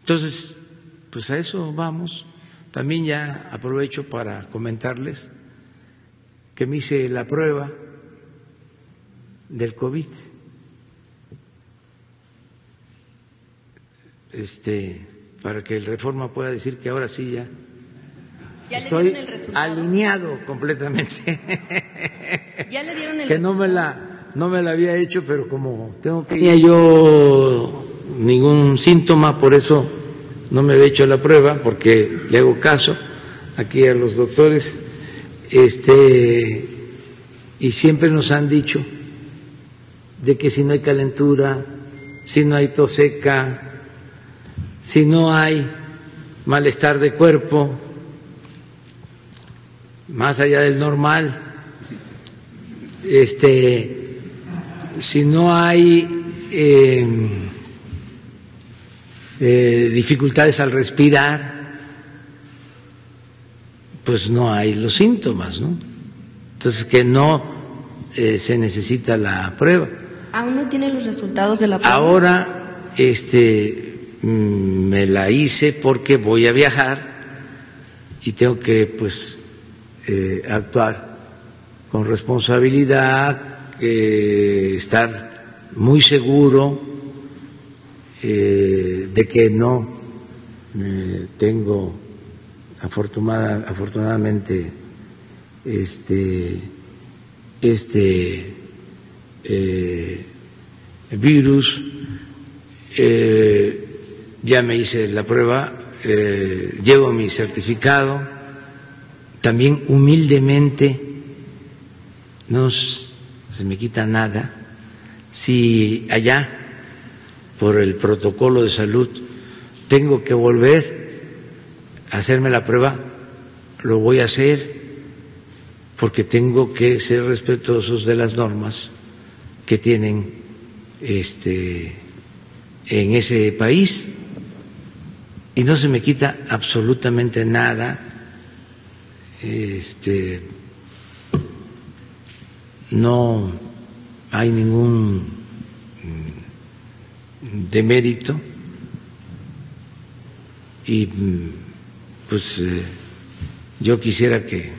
Entonces, pues a eso vamos. También ya aprovecho para comentarles que me hice la prueba del COVID. Para que el Reforma pueda decir que ahora sí ya estoy alineado completamente. ¿Ya le dieron el que resultado? no me la había hecho, pero como tengo que tenía yo ningún síntoma, por eso no me había hecho la prueba, porque le hago caso aquí a los doctores, y siempre nos han dicho de que si no hay calentura, si no hay tos seca, si no hay malestar de cuerpo más allá del normal, si no hay dificultades al respirar, pues no hay los síntomas, ¿no? Entonces que no se necesita la prueba. ¿Aún no tiene los resultados de la prueba? Ahora me la hice porque voy a viajar y tengo que pues actuar con responsabilidad, estar muy seguro de que no tengo afortunadamente virus. Ya me hice la prueba, llevo mi certificado, también humildemente no se me quita nada. Si allá, por el protocolo de salud, tengo que volver a hacerme la prueba, lo voy a hacer, porque tengo que ser respetuosos de las normas que tienen en ese país, y no se me quita absolutamente nada. No hay ningún demérito, y pues yo quisiera que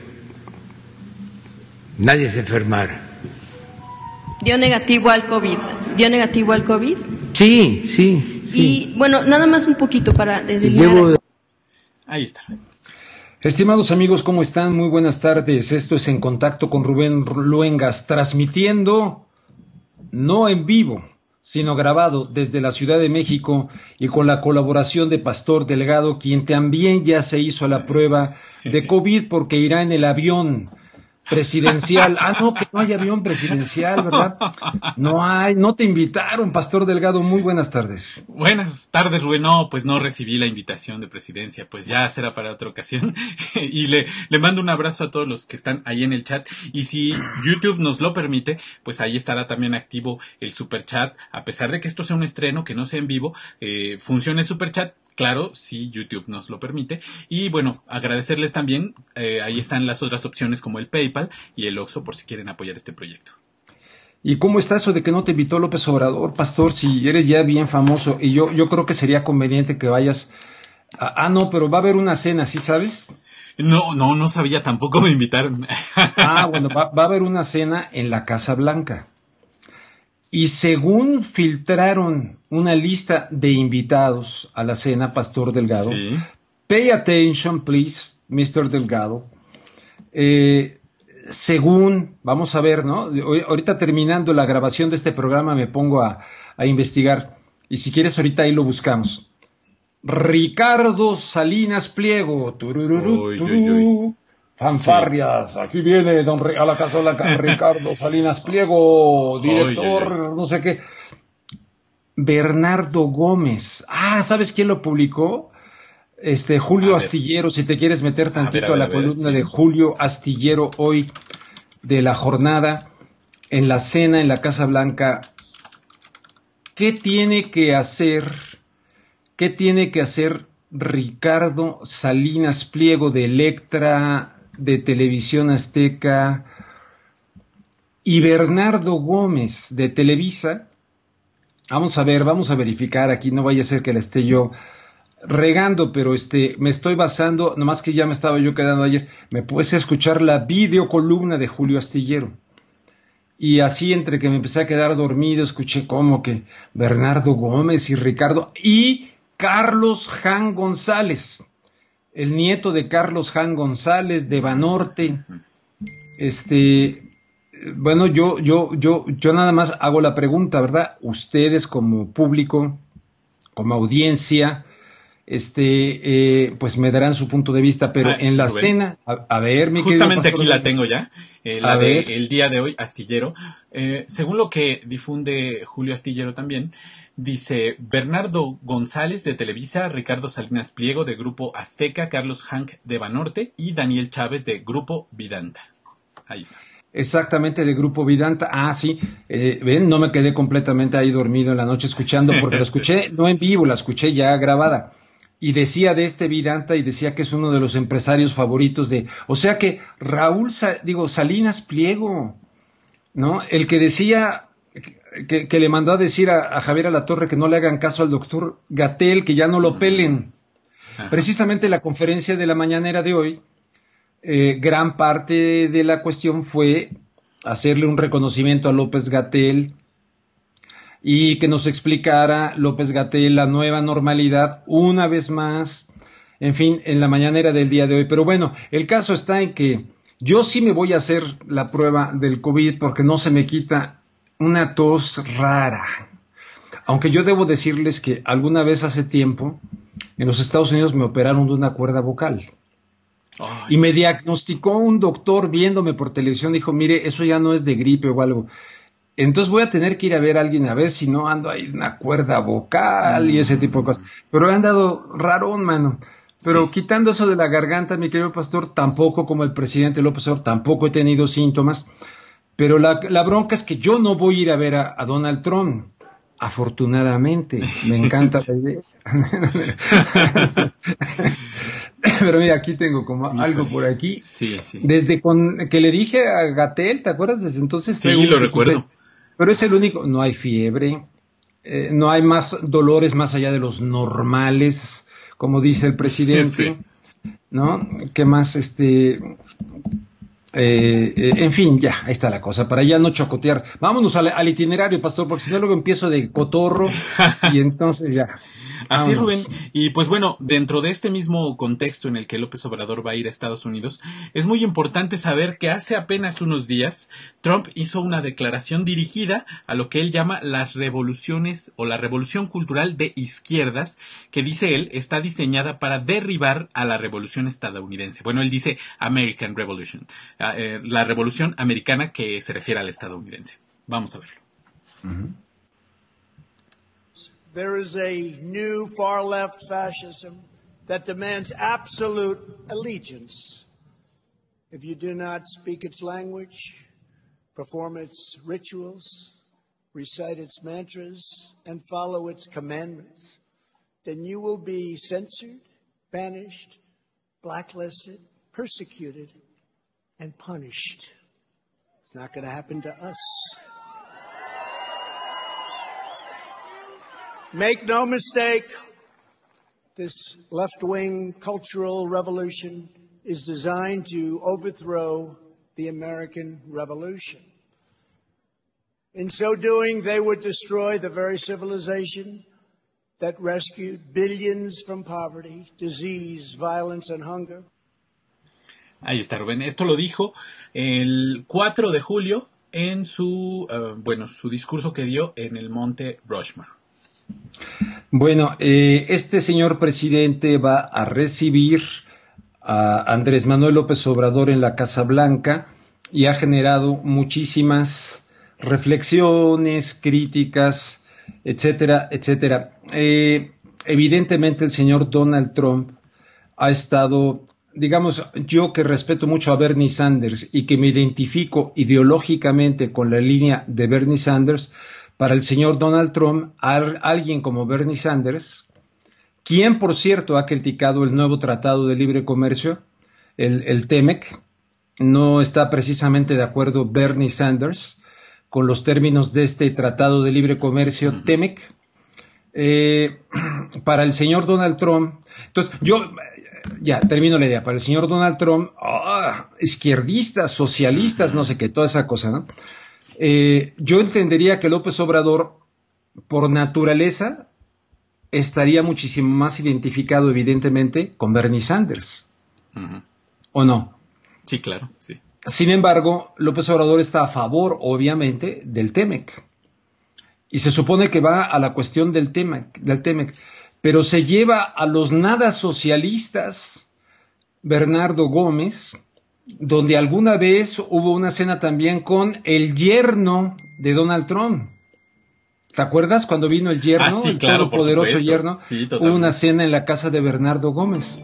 nadie se enfermara. ¿Dio negativo al COVID? ¿Dio negativo al COVID? Sí, sí, sí. Y bueno, nada más un poquito para Ahí está. Estimados amigos, ¿cómo están? Muy buenas tardes. Esto es En Contacto con Rubén Luengas, transmitiendo no en vivo, sino grabado desde la Ciudad de México y con la colaboración de Pastor Delgado, quien también ya se hizo la prueba de COVID porque irá en el avión presidencial. No, que no hay avión presidencial, ¿verdad? No hay, no te invitaron, Pastor Delgado. Muy buenas tardes. Buenas tardes, Rubén. No, pues no recibí la invitación de presidencia, pues ya será para otra ocasión. Y le mando un abrazo a todos los que están ahí en el chat. Y si YouTube nos lo permite, pues ahí estará también activo el superchat. A pesar de que esto sea un estreno, que no sea en vivo, funciona el superchat. Claro, si YouTube nos lo permite. Y bueno, agradecerles también, ahí están las otras opciones como el PayPal y el Oxxo por si quieren apoyar este proyecto. ¿Y cómo está eso de que no te invitó López Obrador, Pastor? Si eres ya bien famoso, y yo creo que sería conveniente que vayas no, pero va a haber una cena, ¿sí sabes? No sabía, tampoco me invitaron. Bueno, va a haber una cena en la Casa Blanca. Y según filtraron una lista de invitados a la cena, Pastor Delgado, sí. Pay attention, please, Mr. Delgado. Según, vamos a ver, ¿no? Ahorita terminando la grabación de este programa me pongo a investigar. Y si quieres, ahorita ahí lo buscamos. Ricardo Salinas Pliego. Fanfarrias, sí. Aquí viene a la Casa Blanca Ricardo Salinas Pliego, director, no sé qué. Bernardo Gómez. ¿Sabes quién lo publicó? Julio Astillero, si te quieres meter tantito a la columna de Julio Astillero hoy de La Jornada, en la cena en la Casa Blanca. ¿Qué tiene que hacer Ricardo Salinas Pliego de Electra, de Televisión Azteca, y Bernardo Gómez de Televisa? Vamos a verificar aquí, no vaya a ser que la esté yo regando, pero me estoy basando, nomás que ya me estaba yo quedando ayer, me puse a escuchar la videocolumna de Julio Astillero. Y así entre que me empecé a quedar dormido, escuché como que Bernardo Gómez y Ricardo y Carlos Jan González, el nieto de Carlos Jan González de Banorte. Bueno, yo nada más hago la pregunta, ¿verdad? Ustedes como público, como audiencia, pues me darán su punto de vista, pero en la Rubén. cena, a ver, mi justamente pastor, aquí la tengo ya, la de ver. el día de hoy, Astillero. Según lo que difunde Julio Astillero también, dice Bernardo González de Televisa, Ricardo Salinas Pliego de Grupo Azteca, Carlos Hank de Banorte y Daniel Chávez de Grupo Vidanta. Ahí está. Exactamente, de Grupo Vidanta. Ah, sí, ven, no me quedé completamente ahí dormido en la noche escuchando, porque lo escuché no en vivo, la escuché ya grabada. Y decía de Vidanta y decía que es uno de los empresarios favoritos o sea que Salinas Pliego, ¿no? El que decía, que le mandó a decir a Javier Alatorre que no le hagan caso al doctor Gatell, que ya no lo pelen. Ajá. Precisamente la conferencia de la mañanera de hoy, gran parte de la cuestión fue hacerle un reconocimiento a López-Gatell y que nos explicara López-Gatell la nueva normalidad una vez más, en fin, en la mañanera del día de hoy. Pero bueno, el caso está en que yo sí me voy a hacer la prueba del COVID porque no se me quita una tos rara. Aunque yo debo decirles que alguna vez hace tiempo en los Estados Unidos me operaron de una cuerda vocal. Y me diagnosticó un doctor viéndome por televisión, dijo, mire, eso ya no es de gripe o algo. Entonces voy a tener que ir a ver a alguien a ver si no ando ahí una cuerda vocal y ese tipo de cosas. Pero he andado rarón, mano. Pero sí, quitando eso de la garganta, mi querido pastor, tampoco como el presidente López Obrador, tampoco he tenido síntomas. Pero la bronca es que yo no voy a ir a ver a Donald Trump. Afortunadamente, me encanta la idea. Pero mira, aquí tengo como algo por aquí. Sí, sí. Desde que le dije a Gatell, ¿te acuerdas? Desde entonces. Sí, lo recuerdo. Pero es el único, no hay fiebre, no hay más dolores más allá de los normales, como dice el presidente, sí, ¿no? ¿Qué más? En fin, ya, ahí está la cosa, para ya no chocotear. Vámonos al itinerario, pastor, porque si no luego empiezo de cotorro y entonces ya. Así es, Rubén. Y pues bueno, dentro de este mismo contexto en el que López Obrador va a ir a Estados Unidos, es muy importante saber que hace apenas unos días Trump hizo una declaración dirigida a lo que él llama las revoluciones o la revolución cultural de izquierdas, que dice él está diseñada para derribar a la revolución estadounidense. Bueno, él dice American Revolution, la revolución americana que se refiere al estadounidense. Vamos a verlo. Uh-huh. There is a new far-left fascism that demands absolute allegiance. If you do not speak its language, perform its rituals, recite its mantras, and follow its commandments, then you will be censored, banished, blacklisted, persecuted, and punished. It's not going to happen to us. Make no mistake, this left-wing cultural revolution is designed to overthrow the American Revolution. In so doing, they would destroy the very civilization that rescued billions from poverty, disease, violence, and hunger. Ahí está, Rubén. Esto lo dijo el 4 de julio en su discurso que dio en el Monte Rushmore. Bueno, este señor presidente va a recibir a Andrés Manuel López Obrador en la Casa Blanca y ha generado muchísimas reflexiones, críticas, etcétera, etcétera. Evidentemente el señor Donald Trump ha estado, digamos, yo que respeto mucho a Bernie Sanders y que me identifico ideológicamente con la línea de Bernie Sanders, para el señor Donald Trump, alguien como Bernie Sanders, quien por cierto ha criticado el nuevo Tratado de Libre Comercio, el TEMEC, no está precisamente de acuerdo Bernie Sanders con los términos de este Tratado de Libre Comercio TEMEC, para el señor Donald Trump. Entonces, ya termino la idea. Para el señor Donald Trump, izquierdistas, socialistas, no sé qué, toda esa cosa, ¿no? Yo entendería que López Obrador, por naturaleza, estaría muchísimo más identificado, evidentemente, con Bernie Sanders. Uh-huh. ¿O no? Sí, claro, sí. Sin embargo, López Obrador está a favor, obviamente, del TEMEC. Y se supone que va a la cuestión del TEMEC, pero se lleva a los nada socialistas, Bernardo Gómez, donde alguna vez hubo una cena también con el yerno de Donald Trump. ¿Te acuerdas cuando vino el yerno? Sí, el claro, todopoderoso yerno. Sí, hubo una cena en la casa de Bernardo Gómez.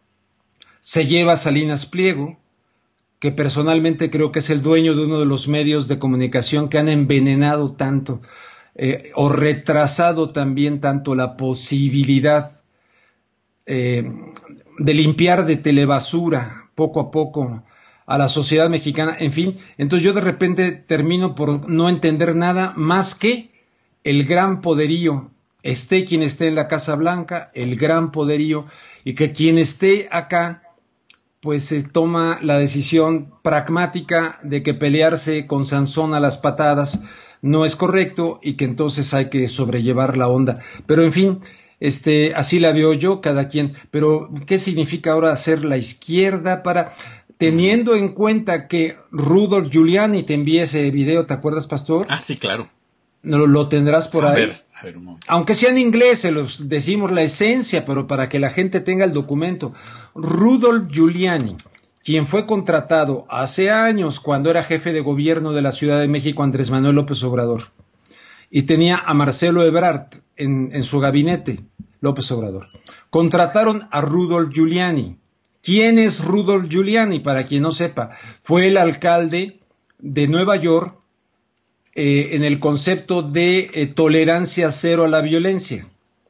Se lleva a Salinas Pliego, que personalmente creo que es el dueño de uno de los medios de comunicación que han envenenado tanto o retrasado también tanto la posibilidad de limpiar de telebasura poco a poco a la sociedad mexicana. En fin, entonces yo de repente termino por no entender nada más que el gran poderío, esté quien esté en la Casa Blanca, el gran poderío, y que quien esté acá pues se toma la decisión pragmática de que pelearse con Sansón a las patadas no es correcto y que entonces hay que sobrellevar la onda. Pero en fin, así la veo yo, cada quien. Pero ¿qué significa ahora hacer la izquierda teniendo en cuenta que Rudolph Giuliani, te envié ese video, ¿te acuerdas, pastor? Sí, claro. ¿Lo tendrás por ahí? A ver un momento. Aunque sea en inglés, se los decimos la esencia, pero para que la gente tenga el documento. Rudolph Giuliani, quien fue contratado hace años cuando era jefe de gobierno de la Ciudad de México, Andrés Manuel López Obrador, y tenía a Marcelo Ebrard en su gabinete, López Obrador. Contrataron a Rudolph Giuliani. ¿Quién es Rudolph Giuliani? Para quien no sepa, fue el alcalde de Nueva York en el concepto de tolerancia cero a la violencia.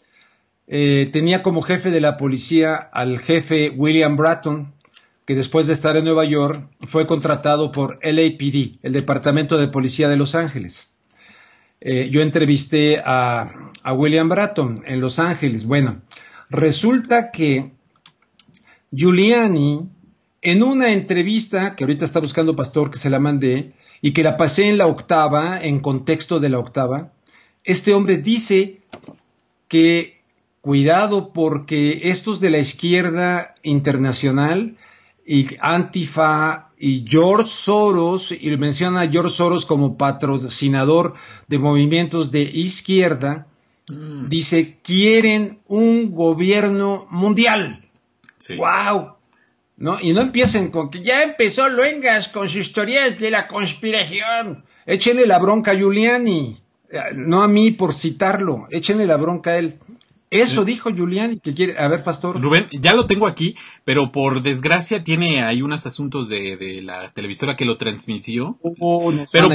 Tenía como jefe de la policía al jefe William Bratton, que después de estar en Nueva York fue contratado por LAPD, el Departamento de Policía de Los Ángeles. Yo entrevisté a William Bratton en Los Ángeles. Bueno, resulta que Giuliani, en una entrevista que ahorita está buscando pastor, que se la mandé, y que la pasé en La Octava, en contexto de La Octava, este hombre dice que cuidado porque estos de la izquierda internacional y Antifa y George Soros, y menciona a George Soros como patrocinador de movimientos de izquierda, dice, quieren un gobierno mundial. Sí. ¡Wow! ¿No? Y no empiecen con que ya empezó Luengas con sus historias de la conspiración. Échenle la bronca a Giuliani, no a mí por citarlo, échenle la bronca a él. Eso dijo Giuliani que quiere. A ver, pastor. Rubén, ya lo tengo aquí, pero por desgracia tiene ahí unos asuntos de la televisora que lo transmitió. Pero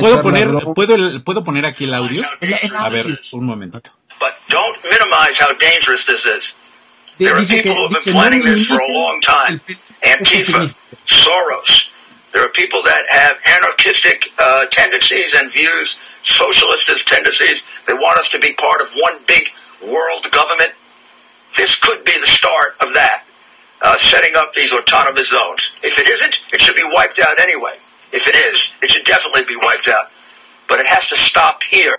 puedo poner aquí el audio. A ver, un momentito. But don't minimize how dangerous this is. There are people who have been planning this for a long time. Antifa, Soros. There are people that have anarchistic tendencies and views, socialist tendencies. They want us to be part of one big world government. This could be the start of that, setting up these autonomous zones. If it isn't, it should be wiped out anyway. If it is, it should definitely be wiped out. But it has to stop here.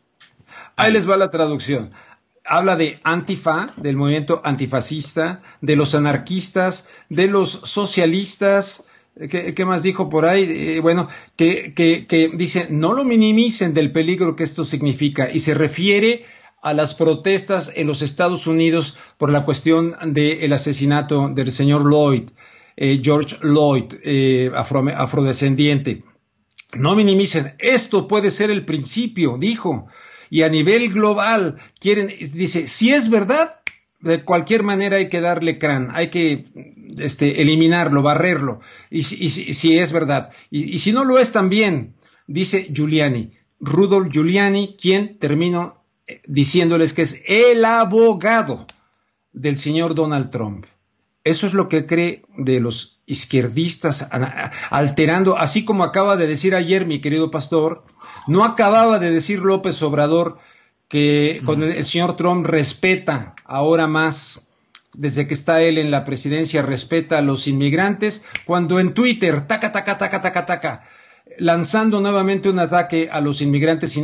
Ahí les va la traducción. Habla de Antifa, del movimiento antifascista, de los anarquistas, de los socialistas. ¿Qué más dijo por ahí? Bueno, que dice, no lo minimicen del peligro que esto significa, y se refiere a las protestas en los Estados Unidos por la cuestión del asesinato del señor Lloyd, George Lloyd, afrodescendiente. No minimicen, esto puede ser el principio, dijo, y a nivel global dice, si es verdad, de cualquier manera hay que darle crán, hay que eliminarlo, barrerlo, y si es verdad, y si no lo es también, dice Giuliani, Rudolph Giuliani, quien terminó diciéndoles que es el abogado del señor Donald Trump. Eso es lo que cree de los izquierdistas, alterando, así como acaba de decir ayer mi querido pastor, no acababa de decir López Obrador que con el señor Trump respeta ahora más, desde que está él en la presidencia, respeta a los inmigrantes, cuando en Twitter, taca, lanzando nuevamente un ataque a los inmigrantes,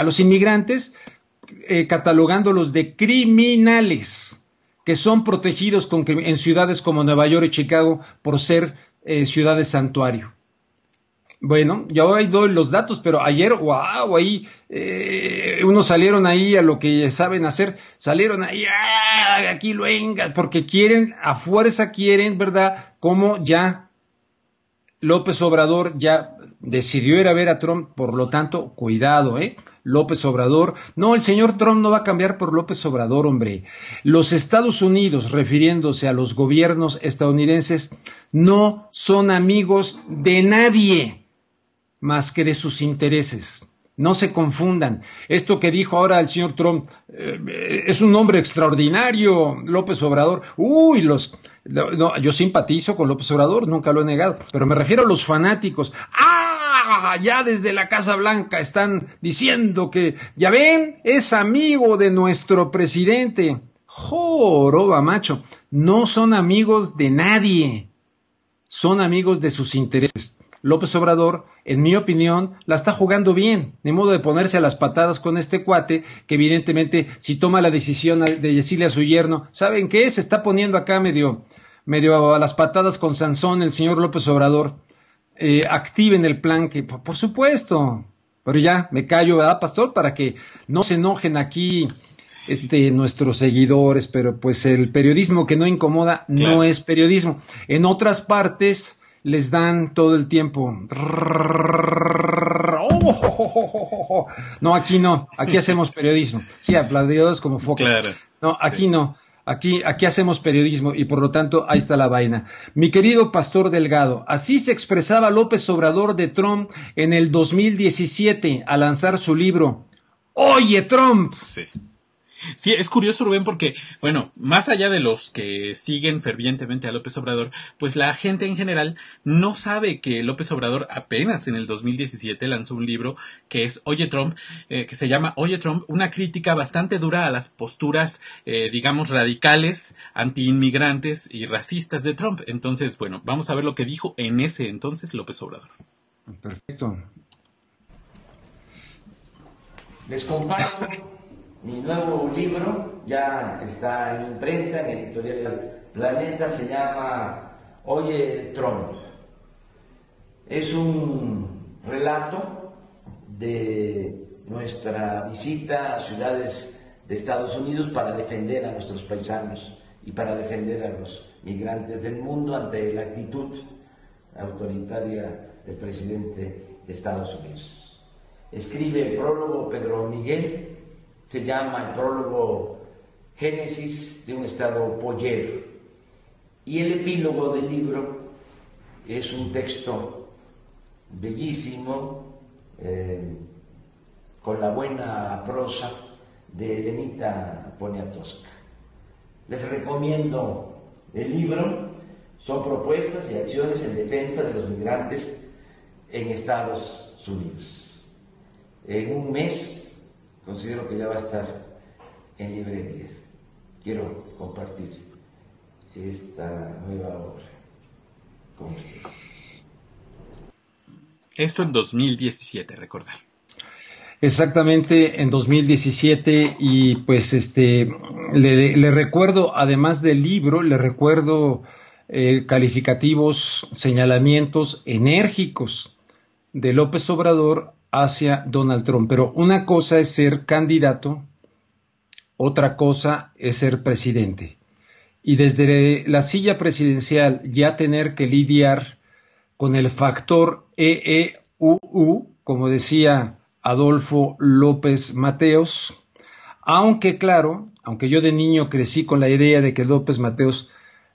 catalogándolos de criminales, que son protegidos en ciudades como Nueva York y Chicago por ser ciudades santuario. Bueno, ya hoy doy los datos, pero ayer, wow, ahí unos salieron ahí a lo que saben hacer, salieron ahí, aquí Luengas, porque quieren, a fuerza quieren, ¿verdad? Como ya López Obrador ya decidió ir a ver a Trump, por lo tanto, cuidado, López Obrador, no, el señor Trump no va a cambiar por López Obrador, hombre. Los Estados Unidos, refiriéndose a los gobiernos estadounidenses, no son amigos de nadie más que de sus intereses. No se confundan. Esto que dijo ahora el señor Trump, es un hombre extraordinario, López Obrador. No, yo simpatizo con López Obrador, nunca lo he negado, pero me refiero a los fanáticos. Ya desde la Casa Blanca están diciendo que, ya ven, es amigo de nuestro presidente. Joroba, macho. No son amigos de nadie. Son amigos de sus intereses. López Obrador, en mi opinión, la está jugando bien, de modo de ponerse a las patadas con este cuate, que evidentemente, si toma la decisión de decirle a su yerno, ¿saben qué? Se está poniendo acá medio a las patadas con Sansón, el señor López Obrador. Activen el plan que, por supuesto, pero ya, me callo, ¿verdad, pastor? Para que no se enojen aquí nuestros seguidores, pero pues el periodismo que no incomoda no es periodismo. En otras partes les dan todo el tiempo. No, aquí no, aquí hacemos periodismo. Sí, aplaudidores como focas. Claro, no, aquí no. Aquí hacemos periodismo y por lo tanto ahí está la vaina. Mi querido pastor Delgado, así se expresaba López Obrador de Trump en el 2017 al lanzar su libro Oye Trump. Sí, es curioso, Rubén, porque, bueno, más allá de los que siguen fervientemente a López Obrador, pues la gente en general no sabe que López Obrador apenas en el 2017 lanzó un libro que es Oye Trump, que se llama Oye Trump, una crítica bastante dura a las posturas, digamos, radicales, antiinmigrantes y racistas de Trump. Entonces, bueno, vamos a ver lo que dijo en ese entonces López Obrador. Perfecto. Les comparto mi nuevo libro, ya está en imprenta, en Editorial Planeta, se llama Oye Trump. Es un relato de nuestra visita a ciudades de Estados Unidos para defender a nuestros paisanos y para defender a los migrantes del mundo ante la actitud autoritaria del presidente de Estados Unidos. Escribe el prólogo Pedro Miguel. Se llama el prólogo Génesis de un estado pollero. Y el epílogo del libro es un texto bellísimo, con la buena prosa de Elenita Poniatowska. Les recomiendo el libro, son propuestas y acciones en defensa de los migrantes en Estados Unidos. En un mes considero que ya va a estar en librerías. Quiero compartir esta nueva obra con ustedes. Esto en 2017, recordar. Exactamente, en 2017, y pues le recuerdo, además del libro, le recuerdo calificativos, señalamientos enérgicos de López Obrador hacia Donald Trump. Pero una cosa es ser candidato, otra cosa es ser presidente. Y desde la silla presidencial ya tener que lidiar con el factor EEUU, como decía Adolfo López Mateos, aunque claro, aunque yo de niño crecí con la idea de que López Mateos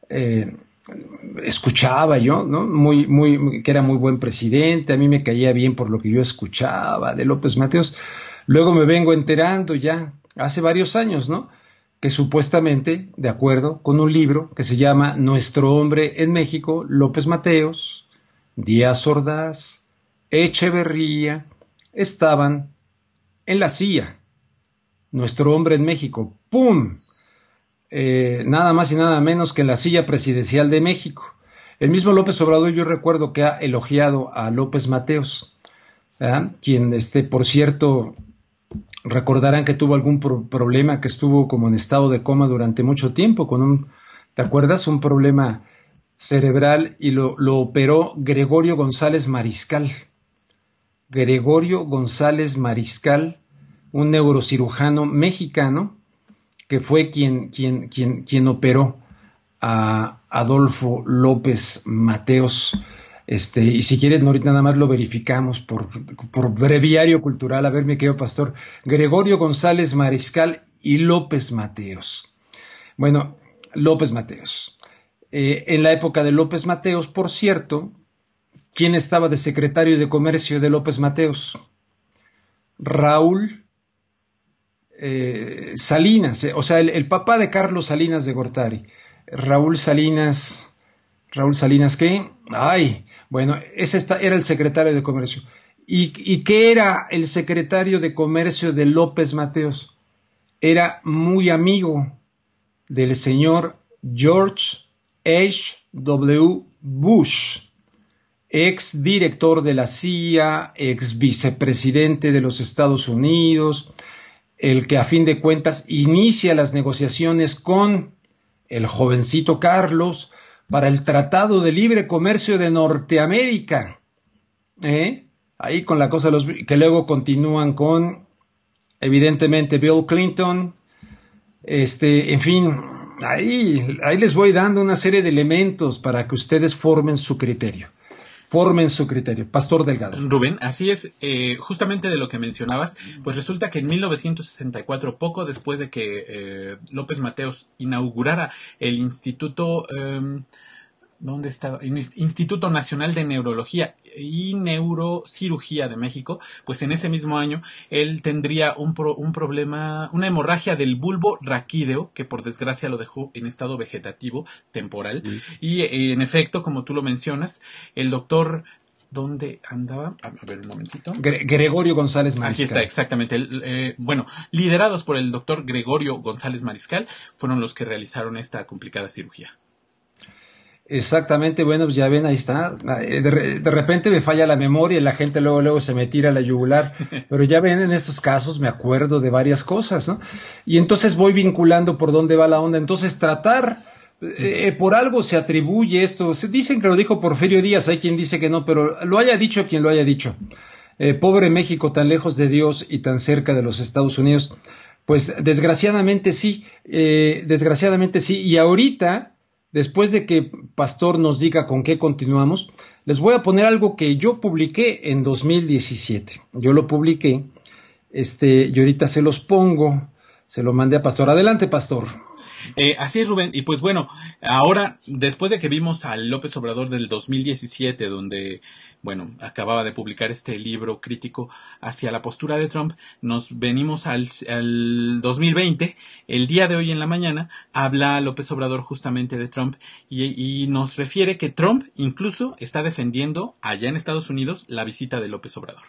escuchaba yo, ¿no? Que era muy buen presidente, a mí me caía bien por lo que yo escuchaba de López Mateos. Luego me vengo enterando ya, hace varios años, ¿no? Que supuestamente, de acuerdo con un libro que se llama Nuestro hombre en México, López Mateos, Díaz Ordaz, Echeverría, estaban en la CIA nuestro hombre en México, ¡pum! Nada más y nada menos que en la silla presidencial de México. El mismo López Obrador, yo recuerdo que ha elogiado a López Mateos, quien, por cierto, recordarán que tuvo algún problema, que estuvo como en estado de coma durante mucho tiempo, con ¿te acuerdas? Un problema cerebral, y lo operó Gregorio González Mariscal. Gregorio González Mariscal, un neurocirujano mexicano, que fue quien operó a Adolfo López Mateos. Y si quieren, ahorita nada más lo verificamos por breviario cultural. A ver, mi querido pastor, Gregorio González Mariscal y López Mateos. Bueno, López Mateos. En la época de López Mateos, por cierto, ¿quién estaba de secretario de Comercio de López Mateos? Raúl Salinas, o sea, el papá de Carlos Salinas de Gortari. Raúl Salinas, ¿qué? Bueno, ese era el secretario de Comercio. ¿Y qué era el secretario de Comercio de López Mateos? Era muy amigo del señor George H.W. Bush, ex director de la CIA, ex vicepresidente de los Estados Unidos, el que a fin de cuentas inicia las negociaciones con el jovencito Carlos para el Tratado de Libre Comercio de Norteamérica. Ahí con la cosa que luego continúan con, evidentemente, Bill Clinton. En fin, ahí les voy dando una serie de elementos para que ustedes formen su criterio. Pastor Delgado. Rubén, así es, justamente de lo que mencionabas, pues resulta que en 1964, poco después de que López Mateos inaugurara el Instituto, ¿dónde estaba? Instituto Nacional de Neurología y Neurocirugía de México, pues en ese mismo año él tendría un problema, una hemorragia del bulbo raquídeo, que por desgracia lo dejó en estado vegetativo temporal. Sí. Y en efecto, como tú lo mencionas, el doctor, ¿dónde andaba? A ver un momentito. Gregorio González Mariscal. Aquí está, exactamente. Bueno, liderados por el doctor Gregorio González Mariscal, fueron los que realizaron esta complicada cirugía. Exactamente, bueno, pues ya ven, ahí está. De repente me falla la memoria y la gente luego se me tira a la yugular, pero ya ven, en estos casos me acuerdo de varias cosas, ¿no? Y entonces voy vinculando por dónde va la onda. Entonces por algo se atribuye esto. Se dicen que lo dijo Porfirio Díaz, hay quien dice que no, pero lo haya dicho quien lo haya dicho. Pobre México, tan lejos de Dios y tan cerca de los Estados Unidos. Pues desgraciadamente sí, y ahorita, después de que Pastor nos diga con qué continuamos, les voy a poner algo que yo publiqué en 2017. Yo lo publiqué, y ahorita se los pongo, se lo mandé a Pastor. Adelante, Pastor. Así es, Rubén. Y pues bueno, ahora, después de que vimos al López Obrador del 2017, donde, bueno, acababa de publicar este libro crítico hacia la postura de Trump, nos venimos al 2020. El día de hoy en la mañana habla López Obrador justamente de Trump y nos refiere que Trump incluso está defendiendo allá en Estados Unidos la visita de López Obrador.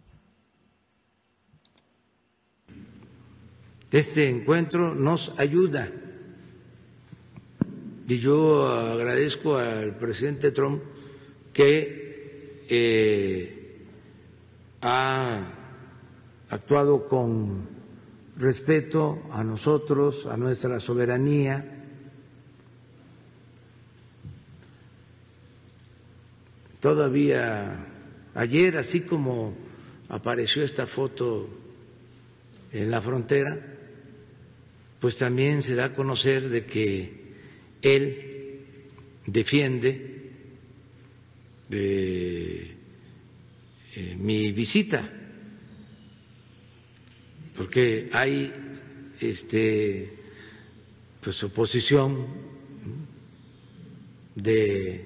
Este encuentro nos ayuda. Y yo agradezco al presidente Trump que ha actuado con respeto a nosotros, a nuestra soberanía. Todavía ayer, así como apareció esta foto en la frontera, pues también se da a conocer de que él defiende mi visita, porque hay pues oposición de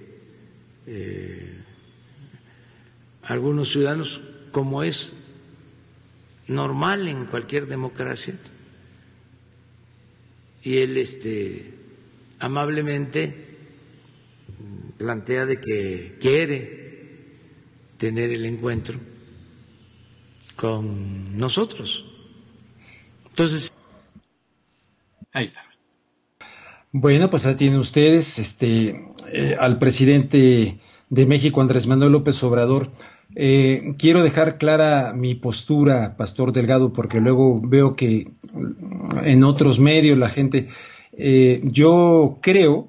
algunos ciudadanos, como es normal en cualquier democracia, y él amablemente plantea de que quiere tener el encuentro con nosotros, Entonces, ahí está. Bueno, pues ahí tienen ustedes al presidente de México, Andrés Manuel López Obrador. Quiero dejar clara mi postura, Pastor Delgado, porque luego veo que en otros medios la gente... yo creo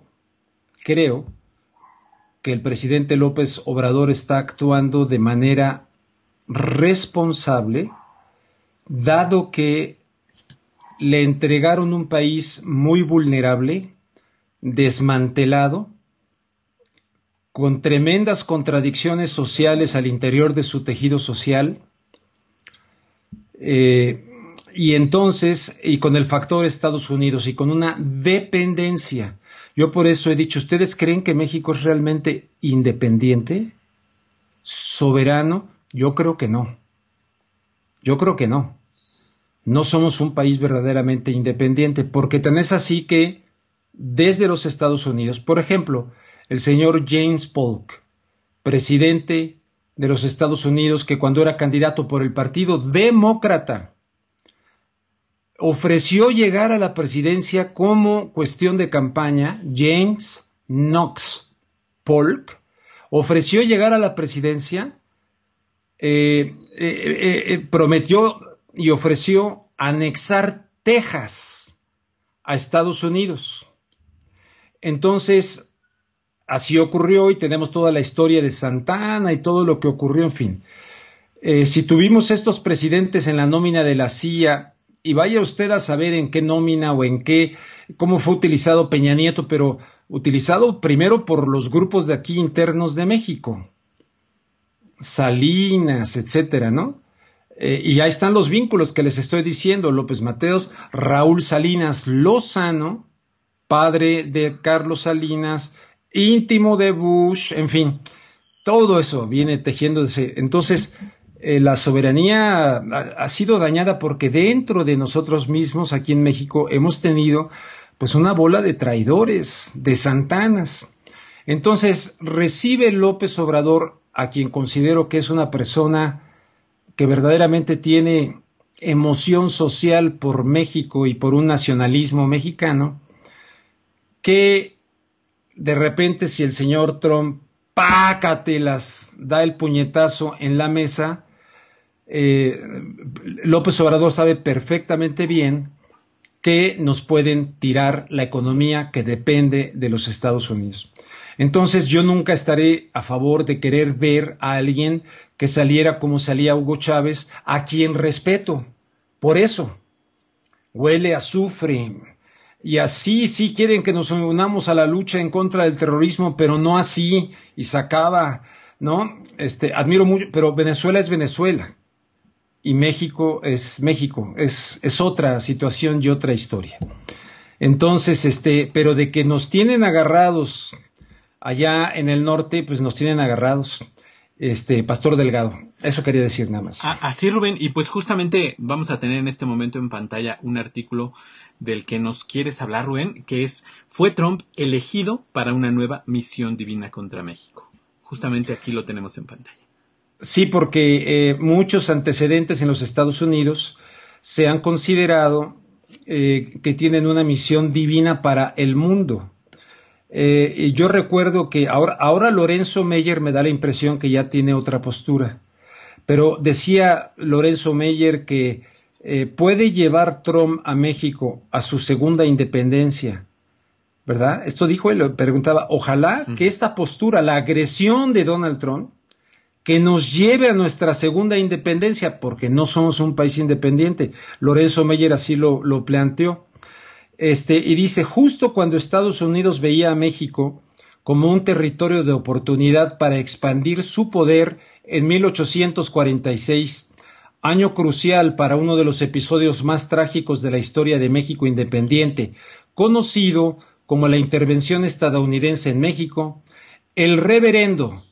que el presidente López Obrador está actuando de manera responsable, dado que le entregaron un país muy vulnerable, desmantelado, con tremendas contradicciones sociales al interior de su tejido social, y entonces, y con el factor Estados Unidos, y con una dependencia. Yo por eso he dicho, ¿ustedes creen que México es realmente independiente? ¿Soberano? Yo creo que no. Yo creo que no. No somos un país verdaderamente independiente, porque tan es así que desde los Estados Unidos, por ejemplo, el señor James Polk, presidente de los Estados Unidos, que cuando era candidato por el Partido Demócrata, ofreció llegar a la presidencia como cuestión de campaña. James Knox Polk ofreció llegar a la presidencia, prometió y ofreció anexar Texas a Estados Unidos. Entonces, así ocurrió y tenemos toda la historia de Santana y todo lo que ocurrió, en fin. Si tuvimos estos presidentes en la nómina de la CIA, y vaya usted a saber en qué nómina o en qué, cómo fue utilizado Peña Nieto, pero utilizado primero por los grupos de aquí internos de México, Salinas, etcétera, ¿no? Y ahí están los vínculos que les estoy diciendo: López Mateos, Raúl Salinas Lozano, padre de Carlos Salinas, íntimo de Bush, en fin, todo eso viene tejiéndose. Entonces, la soberanía ha sido dañada porque dentro de nosotros mismos, aquí en México, hemos tenido pues una bola de traidores, de santanas. Entonces, recibe López Obrador a quien considero que es una persona que verdaderamente tiene emoción social por México y por un nacionalismo mexicano, que de repente, si el señor Trump pácatelas da el puñetazo en la mesa, López Obrador sabe perfectamente bien que nos pueden tirar la economía que depende de los Estados Unidos. Entonces yo nunca estaré a favor de querer ver a alguien que saliera como salía Hugo Chávez, a quien respeto. Por eso huele a azufre. Y así sí quieren que nos unamos a la lucha en contra del terrorismo, pero no así, y se acaba, ¿no? Admiro mucho, pero Venezuela es Venezuela, y México es México, es otra situación y otra historia. Entonces, pero de que nos tienen agarrados allá en el norte, pues nos tienen agarrados. Pastor Delgado, eso quería decir nada más. Así, Rubén, y pues justamente vamos a tener en este momento en pantalla un artículo del que nos quieres hablar, Rubén, que es: ¿fue Trump elegido para una nueva misión divina contra México? Justamente aquí lo tenemos en pantalla. Sí, porque muchos antecedentes en los Estados Unidos se han considerado que tienen una misión divina para el mundo. Yo recuerdo que ahora Lorenzo Meyer me da la impresión que ya tiene otra postura, pero decía Lorenzo Meyer que puede llevar Trump a México a su segunda independencia, ¿verdad? Esto dijo él, preguntaba, ojalá que esta postura, la agresión de Donald Trump, que nos lleve a nuestra segunda independencia, porque no somos un país independiente. Lorenzo Meyer así lo planteó. Y dice, justo cuando Estados Unidos veía a México como un territorio de oportunidad para expandir su poder en 1846, año crucial para uno de los episodios más trágicos de la historia de México independiente, conocido como la intervención estadounidense en México, el reverendo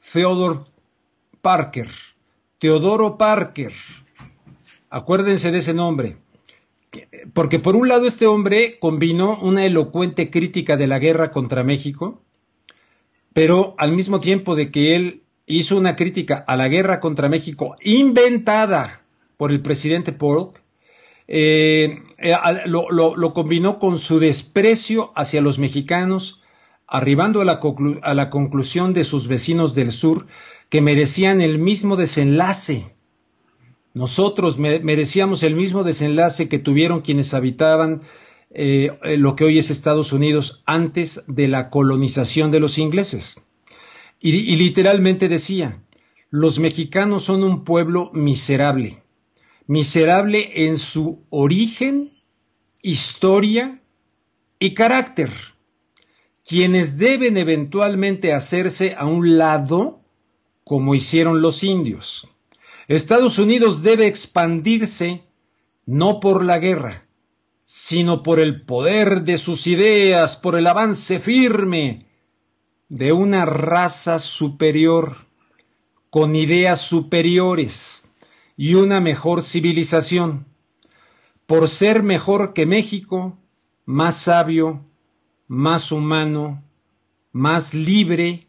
Teodoro Parker, acuérdense de ese nombre, porque por un lado este hombre combinó una elocuente crítica de la guerra contra México, pero al mismo tiempo de que él hizo una crítica a la guerra contra México inventada por el presidente Polk, lo combinó con su desprecio hacia los mexicanos, arribando a la conclusión de sus vecinos del sur que merecían el mismo desenlace. Nosotros merecíamos el mismo desenlace que tuvieron quienes habitaban lo que hoy es Estados Unidos antes de la colonización de los ingleses. Y literalmente decía, los mexicanos son un pueblo miserable, miserable en su origen, historia y carácter, quienes deben eventualmente hacerse a un lado como hicieron los indios. Estados Unidos debe expandirse no por la guerra, sino por el poder de sus ideas, por el avance firme de una raza superior, con ideas superiores y una mejor civilización, por ser mejor que México, más sabio, más humano, más libre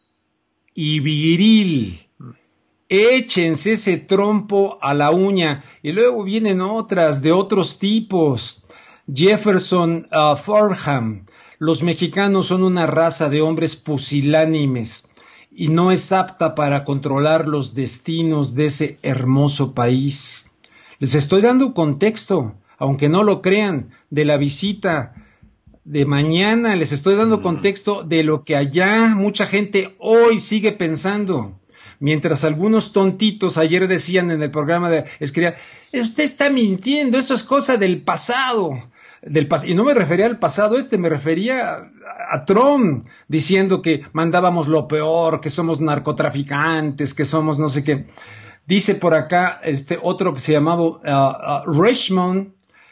y viril. Échense ese trompo a la uña. Y luego vienen otras de otros tipos. Jefferson Fordham. Los mexicanos son una raza de hombres pusilánimes y no es apta para controlar los destinos de ese hermoso país. Les estoy dando contexto, aunque no lo crean, de la visita de mañana. Les estoy dando contexto de lo que allá mucha gente hoy sigue pensando. Mientras algunos tontitos ayer decían en el programa escribían, usted está mintiendo, eso es cosa del pasado. Y no me refería al pasado me refería a Trump, diciendo que mandábamos lo peor, que somos narcotraficantes, que somos no sé qué. Dice por acá otro que se llamaba Richmond,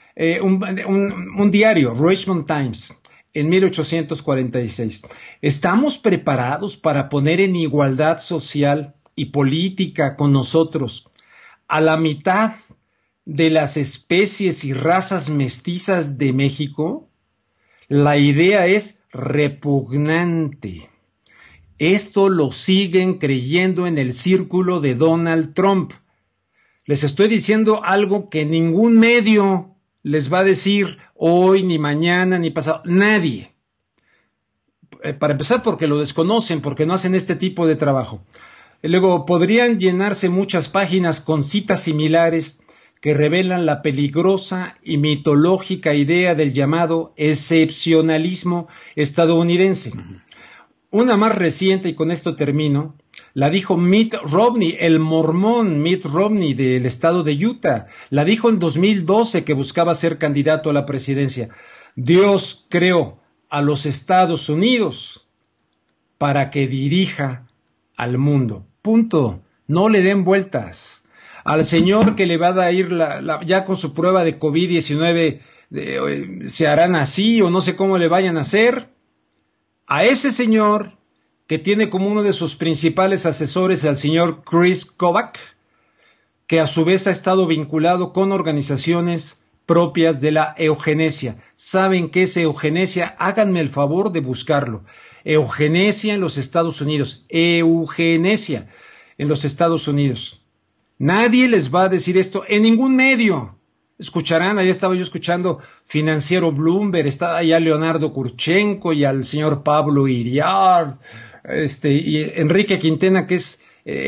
un diario, Richmond Times, en 1846. ¿Estamos preparados para poner en igualdad social y política con nosotros a la mitad de las especies y razas mestizas de México? La idea es repugnante. Esto lo siguen creyendo en el círculo de Donald Trump. Les estoy diciendo algo que ningún medio les va a decir hoy, ni mañana, ni pasado. Nadie. Para empezar, porque lo desconocen, porque no hacen este tipo de trabajo. Luego, podrían llenarse muchas páginas con citas similares que revelan la peligrosa y mitológica idea del llamado excepcionalismo estadounidense. Una más reciente, y con esto termino, la dijo Mitt Romney, el mormón Mitt Romney del estado de Utah. La dijo en 2012 que buscaba ser candidato a la presidencia. Dios creó a los Estados Unidos para que dirija al mundo. Punto. No le den vueltas. Al señor que le va a ir ya con su prueba de COVID-19, se harán así o no sé cómo le vayan a hacer. A ese señor que tiene como uno de sus principales asesores al señor Chris Kovac, que a su vez ha estado vinculado con organizaciones propias de la eugenesia. ¿Saben qué es eugenesia? Háganme el favor de buscarlo. Eugenesia en los Estados Unidos. Eugenesia en los Estados Unidos. Nadie les va a decir esto en ningún medio. Escucharán, ahí estaba yo escuchando Financiero Bloomberg, está allá Leonardo Kurchenko y al señor Pablo Iriart, y Enrique Quintana, que es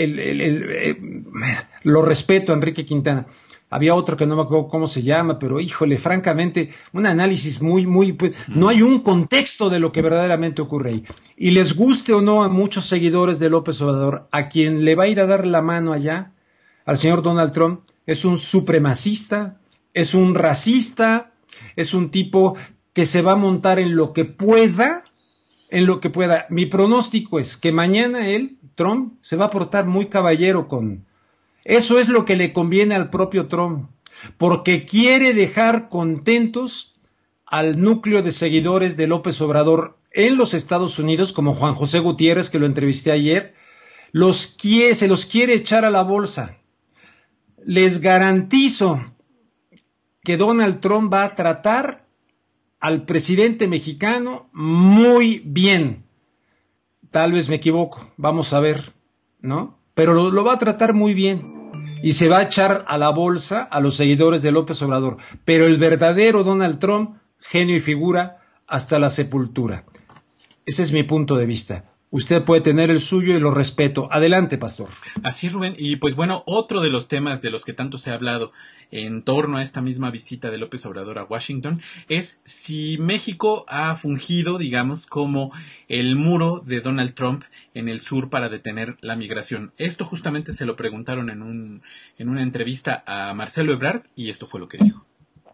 lo respeto a Enrique Quintana. Había otro que no me acuerdo cómo se llama, pero híjole, francamente, un análisis no hay un contexto de lo que verdaderamente ocurre ahí. Y les guste o no a muchos seguidores de López Obrador, a quien le va a ir a dar la mano allá, al señor Donald Trump, es un supremacista, es un racista, es un tipo que se va a montar en lo que pueda. Mi pronóstico es que mañana Trump, se va a portar muy caballero Eso es lo que le conviene al propio Trump, porque quiere dejar contentos al núcleo de seguidores de López Obrador en los Estados Unidos, como Juan José Gutiérrez, que lo entrevisté ayer, se los quiere echar a la bolsa. Les garantizo que Donald Trump va a tratar al presidente mexicano muy bien. Tal vez me equivoco, vamos a ver, ¿no? Pero lo va a tratar muy bien. y se va a echar a la bolsa a los seguidores de López Obrador. Pero el verdadero Donald Trump, genio y figura, hasta la sepultura. Ese es mi punto de vista. Usted puede tener el suyo y lo respeto. Adelante, pastor. Así es, Rubén. Y pues bueno, otro de los temas de los que tanto se ha hablado en torno a esta misma visita de López Obrador a Washington es si México ha fungido, digamos, como el muro de Donald Trump en el sur para detener la migración. Esto justamente se lo preguntaron en una entrevista a Marcelo Ebrard y esto fue lo que dijo.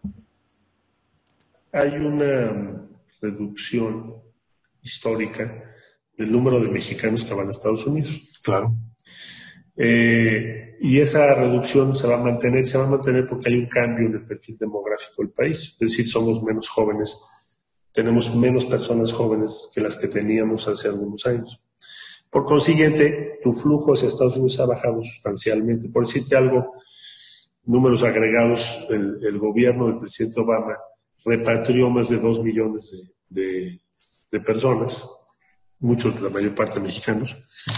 Hay una reducción histórica del número de mexicanos que van a Estados Unidos. Claro. Y esa reducción se va a mantener porque hay un cambio en el perfil demográfico del país. Es decir, somos menos jóvenes, tenemos menos personas jóvenes que las que teníamos hace algunos años. Por consiguiente, tu flujo hacia Estados Unidos ha bajado sustancialmente. Por decirte algo, números agregados, el gobierno del presidente Obama repatrió más de 2 millones de personas, muchos, la mayor parte mexicanos,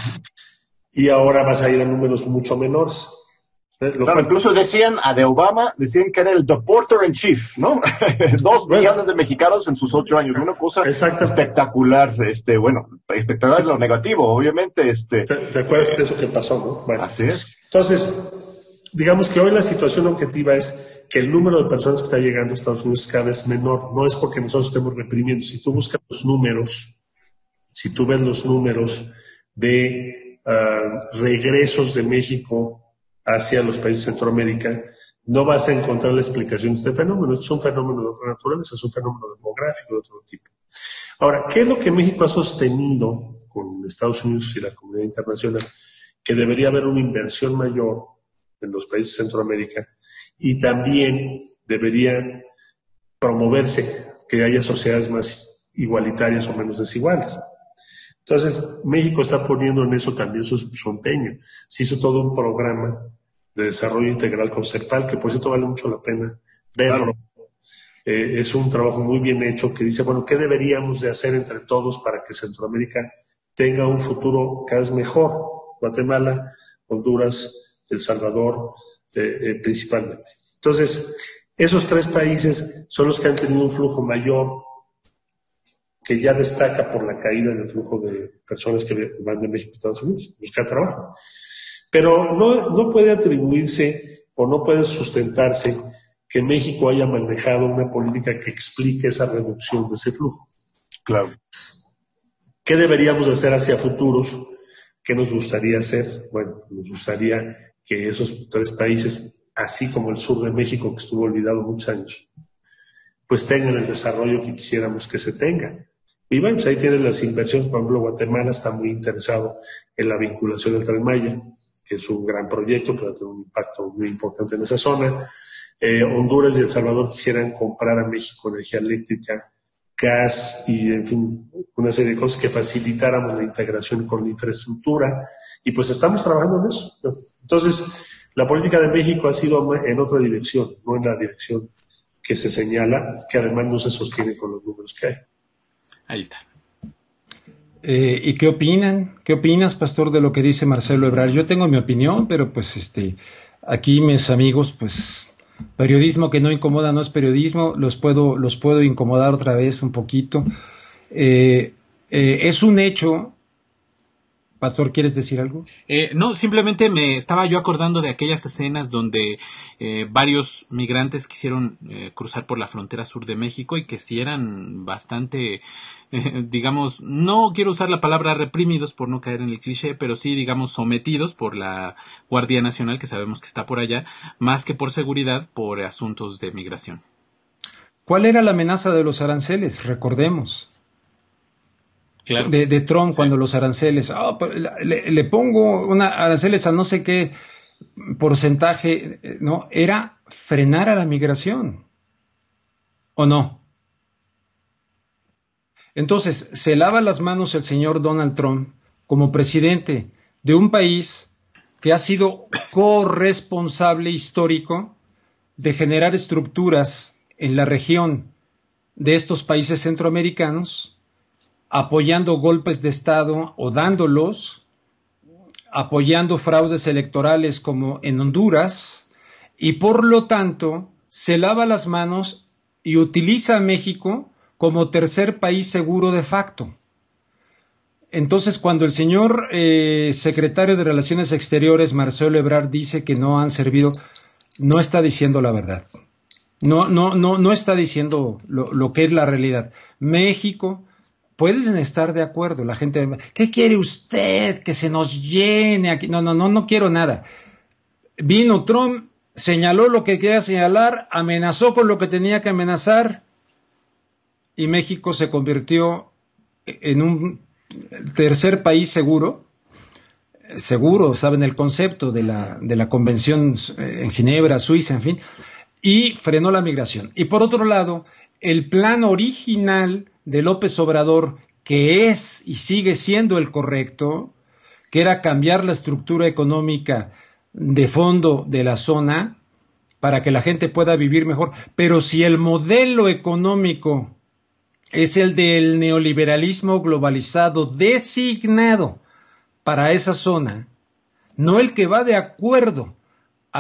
y ahora vas a ir a números mucho menores. Claro, incluso decían de Obama que era el deporter in chief, ¿no? 2 millones de mexicanos en sus 8 años, una cosa espectacular, espectacular es lo negativo, obviamente. ¿Te acuerdas de eso que pasó, no? Bueno, así es. Entonces, digamos que hoy la situación objetiva es que el número de personas que está llegando a Estados Unidos es cada vez menor, no es porque nosotros estemos reprimiendo. Si tú buscas los números, si tú ves los números de regresos de México hacia los países de Centroamérica, no vas a encontrar la explicación de este fenómeno. Es un fenómeno de otra naturaleza, es un fenómeno demográfico de otro tipo. Ahora, ¿qué es lo que México ha sostenido con Estados Unidos y la comunidad internacional? Que debería haber una inversión mayor en los países de Centroamérica y también deberían promoverse que haya sociedades más igualitarias o menos desiguales. Entonces, México está poniendo en eso también su empeño. Se hizo todo un programa de desarrollo integral con CEPAL, que por cierto vale mucho la pena verlo. Es un trabajo muy bien hecho que dice, bueno, ¿qué deberíamos de hacer entre todos para que Centroamérica tenga un futuro cada vez mejor? Guatemala, Honduras, El Salvador, principalmente. Entonces, esos 3 países son los que han tenido un flujo mayor, que ya destaca por la caída en el flujo de personas que van de México a Estados Unidos a buscar trabajo. Pero no puede atribuirse o no puede sustentarse que México haya manejado una política que explique esa reducción de ese flujo. Claro. ¿Qué deberíamos hacer hacia futuros? ¿Qué nos gustaría hacer? Bueno, nos gustaría que esos 3 países, así como el sur de México, que estuvo olvidado muchos años, pues tengan el desarrollo que quisiéramos que se tenga. Y bueno, pues ahí tienes las inversiones. Por ejemplo, Guatemala está muy interesado en la vinculación del Tren Maya, que es un gran proyecto que va a tener un impacto muy importante en esa zona. Honduras y El Salvador quisieran comprar a México energía eléctrica, gas y, en fin, una serie de cosas que facilitáramos la integración con la infraestructura. Y pues estamos trabajando en eso. Entonces, la política de México ha sido en otra dirección, no en la dirección que se señala, que además no se sostiene con los números que hay. Ahí está. ¿Y qué opinan? ¿Qué opinas, pastor, de lo que dice Marcelo Ebrard? Yo tengo mi opinión, pero pues aquí mis amigos, pues periodismo que no incomoda no es periodismo, los puedo incomodar otra vez un poquito. Es un hecho. Pastor, ¿quieres decir algo? No, simplemente me estaba yo acordando de aquellas escenas donde varios migrantes quisieron cruzar por la frontera sur de México y que sí eran bastante, digamos, no quiero usar la palabra reprimidos por no caer en el cliché, pero sí, digamos, sometidos por la Guardia Nacional, que sabemos que está por allá, más que por seguridad, por asuntos de migración. ¿Cuál era la amenaza de los aranceles? Recordemos. Claro. De Trump, sí. Cuando los aranceles, le pongo aranceles a no sé qué porcentaje, ¿no? Era frenar a la migración, ¿o no? Entonces, se lava las manos el señor Donald Trump como presidente de un país que ha sido corresponsable histórico de generar estructuras en la región de estos países centroamericanos, apoyando golpes de Estado o dándolos apoyando fraudes electorales como en Honduras, y por lo tanto se lava las manos y utiliza a México como tercer país seguro de facto. Entonces, cuando el señor secretario de Relaciones Exteriores, Marcelo Ebrard, dice que no han servido, no está diciendo la verdad. No está diciendo lo que es la realidad. México, pueden estar de acuerdo, la gente, ¿qué quiere usted? Que se nos llene aquí. No quiero nada. Vino Trump, señaló lo que quería señalar, amenazó con lo que tenía que amenazar, y México se convirtió en un tercer país seguro, saben el concepto de la convención en Ginebra, Suiza, en fin, y frenó la migración. Y por otro lado, el plan original de López Obrador, que es y sigue siendo el correcto, que era cambiar la estructura económica de fondo de la zona para que la gente pueda vivir mejor. Pero si el modelo económico es el del neoliberalismo globalizado designado para esa zona, no el que va de acuerdo a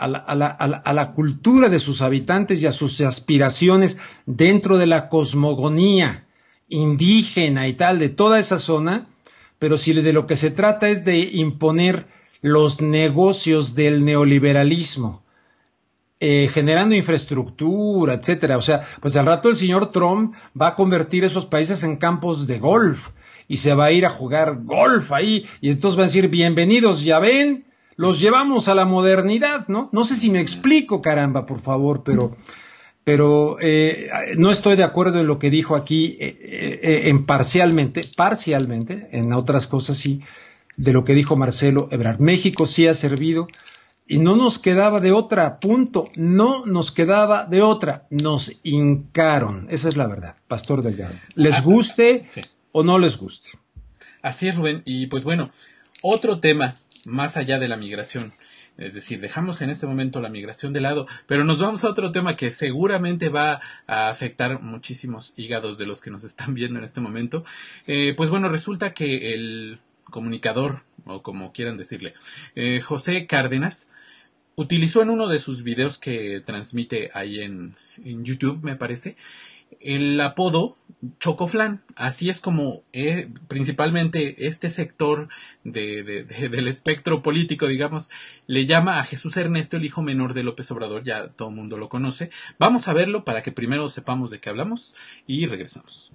la cultura de sus habitantes y a sus aspiraciones dentro de la cosmogonía indígena y tal de toda esa zona, pero si de lo que se trata es de imponer los negocios del neoliberalismo, generando infraestructura, etcétera. O sea, pues al rato el señor Trump va a convertir esos países en campos de golf y se va a ir a jugar golf ahí, y entonces va a decir, bienvenidos, ya ven, los llevamos a la modernidad, ¿no? No sé si me explico, caramba, por favor, pero no estoy de acuerdo en lo que dijo aquí, parcialmente, en otras cosas sí, de lo que dijo Marcelo Ebrard. México sí ha servido y no nos quedaba de otra, punto, no nos quedaba de otra, nos hincaron, esa es la verdad, Pastor Delgado, les guste sí, o no les guste. Así es, Rubén, y pues bueno, otro tema más allá de la migración, es decir, dejamos en este momento la migración de lado, pero nos vamos a otro tema que seguramente va a afectar muchísimos hígados de los que nos están viendo en este momento. Pues bueno, resulta que el comunicador, o como quieran decirle, José Cárdenas, utilizó en uno de sus videos que transmite ahí en YouTube, me parece, el apodo Chocoflán. Así es como principalmente este sector del espectro político, digamos, le llama a Jesús Ernesto, el hijo menor de López Obrador. Ya todo el mundo lo conoce. Vamos a verlo para que primero sepamos de qué hablamos y regresamos.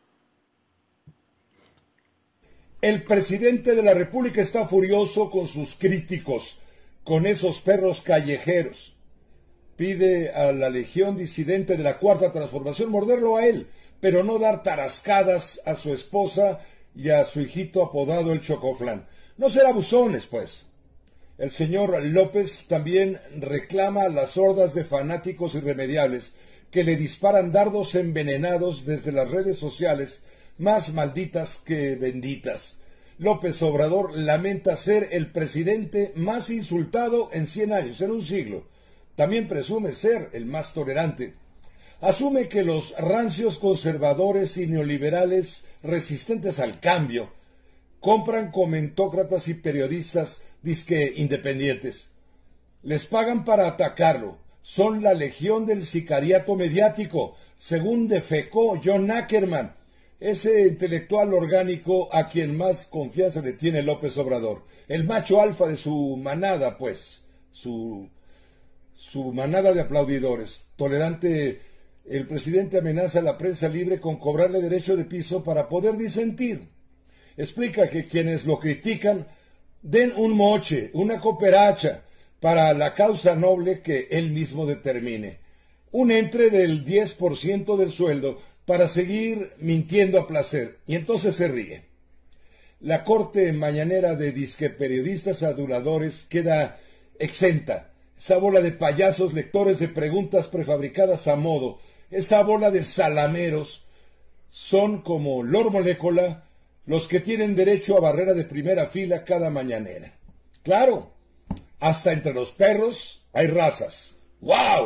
El presidente de la República está furioso con sus críticos, con esos perros callejeros. Pide a la legión disidente de la Cuarta Transformación morderlo a él, pero no dar tarascadas a su esposa y a su hijito apodado el Chocoflán. No ser abusones, pues. El señor López también reclama a las hordas de fanáticos irremediables que le disparan dardos envenenados desde las redes sociales más malditas que benditas. López Obrador lamenta ser el presidente más insultado en 100 años, en un siglo. También presume ser el más tolerante. Asume que los rancios conservadores y neoliberales resistentes al cambio compran comentócratas y periodistas disque independientes. Les pagan para atacarlo. Son la legión del sicariato mediático, según defecó John Ackerman, ese intelectual orgánico a quien más confianza le tiene López Obrador. El macho alfa de su manada, pues, su manada de aplaudidores. Tolerante, el presidente amenaza a la prensa libre con cobrarle derecho de piso para poder disentir. Explica que quienes lo critican den un moche, una cooperacha, para la causa noble que él mismo determine. Un entre del 10% del sueldo para seguir mintiendo a placer. Y entonces se ríe. La corte mañanera de disque periodistas aduladores queda exenta. Esa bola de payasos lectores de preguntas prefabricadas a modo, esa bola de salameros, son como Lord Molécula los que tienen derecho a barrera de primera fila cada mañanera. Claro, hasta entre los perros hay razas. ¡Wow!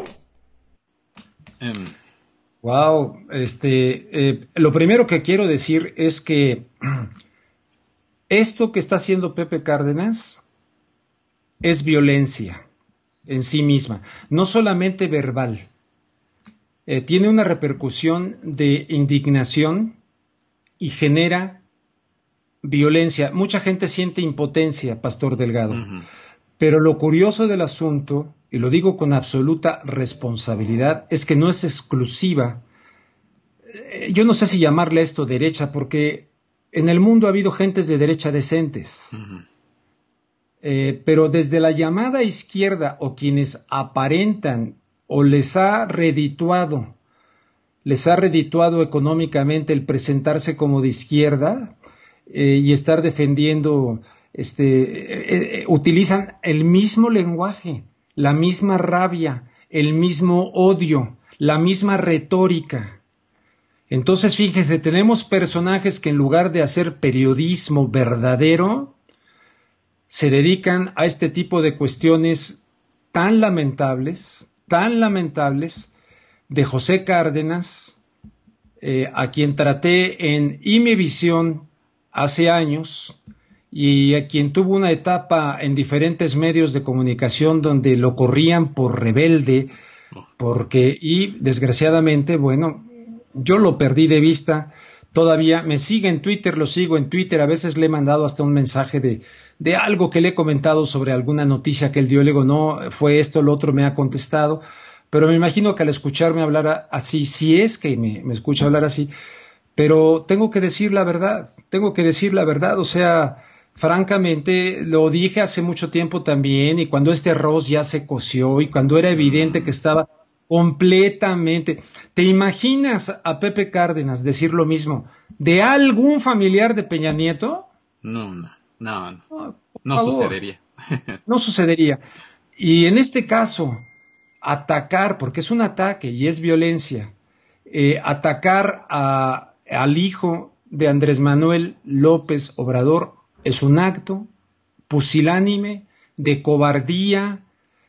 Wow, lo primero que quiero decir es que Esto que está haciendo Pepe Cárdenas es violencia en sí misma, no solamente verbal. Tiene una repercusión de indignación y genera violencia. Mucha gente siente impotencia, Pastor Delgado. Pero lo curioso del asunto, y lo digo con absoluta responsabilidad, es que no es exclusiva. Yo no sé si llamarle esto derecha, porque en el mundo ha habido gentes de derecha decentes. Pero desde la llamada izquierda o quienes aparentan o les ha redituado económicamente el presentarse como de izquierda y estar defendiendo, utilizan el mismo lenguaje, la misma rabia, el mismo odio, la misma retórica. Entonces, fíjense, tenemos personajes que en lugar de hacer periodismo verdadero, se dedican a este tipo de cuestiones tan lamentables, de José Cárdenas, a quien traté en Imevisión hace años y a quien tuvo una etapa en diferentes medios de comunicación donde lo corrían por rebelde, y desgraciadamente, bueno, yo lo perdí de vista. Todavía me sigue en Twitter, lo sigo en Twitter, a veces le he mandado hasta un mensaje de algo que le he comentado sobre alguna noticia que él dio, le digo, no, fue esto, lo otro, me ha contestado, pero me imagino que al escucharme hablar así, si es que me escucha hablar así, pero tengo que decir la verdad, o sea, francamente, lo dije hace mucho tiempo también, y cuando este arroz ya se coció, y cuando era evidente que estaba completamente. ¿Te imaginas a Pepe Cárdenas decir lo mismo de algún familiar de Peña Nieto? No sucedería. No sucedería. Y en este caso, atacar, porque es un ataque y es violencia, atacar al hijo de Andrés Manuel López Obrador es un acto pusilánime, de cobardía,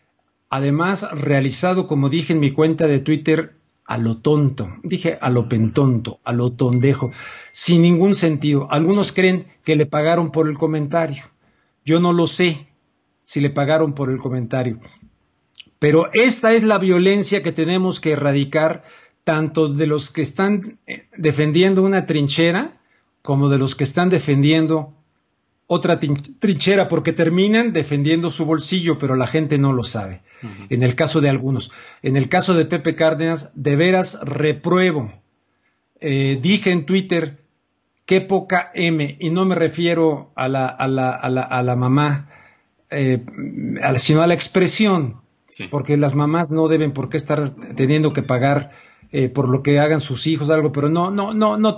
además realizado, como dije en mi cuenta de Twitter, a lo tonto, dije a lo pentonto, a lo tondejo, sin ningún sentido. Algunos creen que le pagaron por el comentario. Yo no lo sé si le pagaron por el comentario. Pero esta es la violencia que tenemos que erradicar, tanto de los que están defendiendo una trinchera como de los que están defendiendo otra trinchera, porque terminan defendiendo su bolsillo, pero la gente no lo sabe. En el caso de algunos. En el caso de Pepe Cárdenas, de veras repruebo. Dije en Twitter, qué poca M, y no me refiero a la mamá, sino a la expresión, porque las mamás no deben por qué estar teniendo que pagar por lo que hagan sus hijos, algo, pero no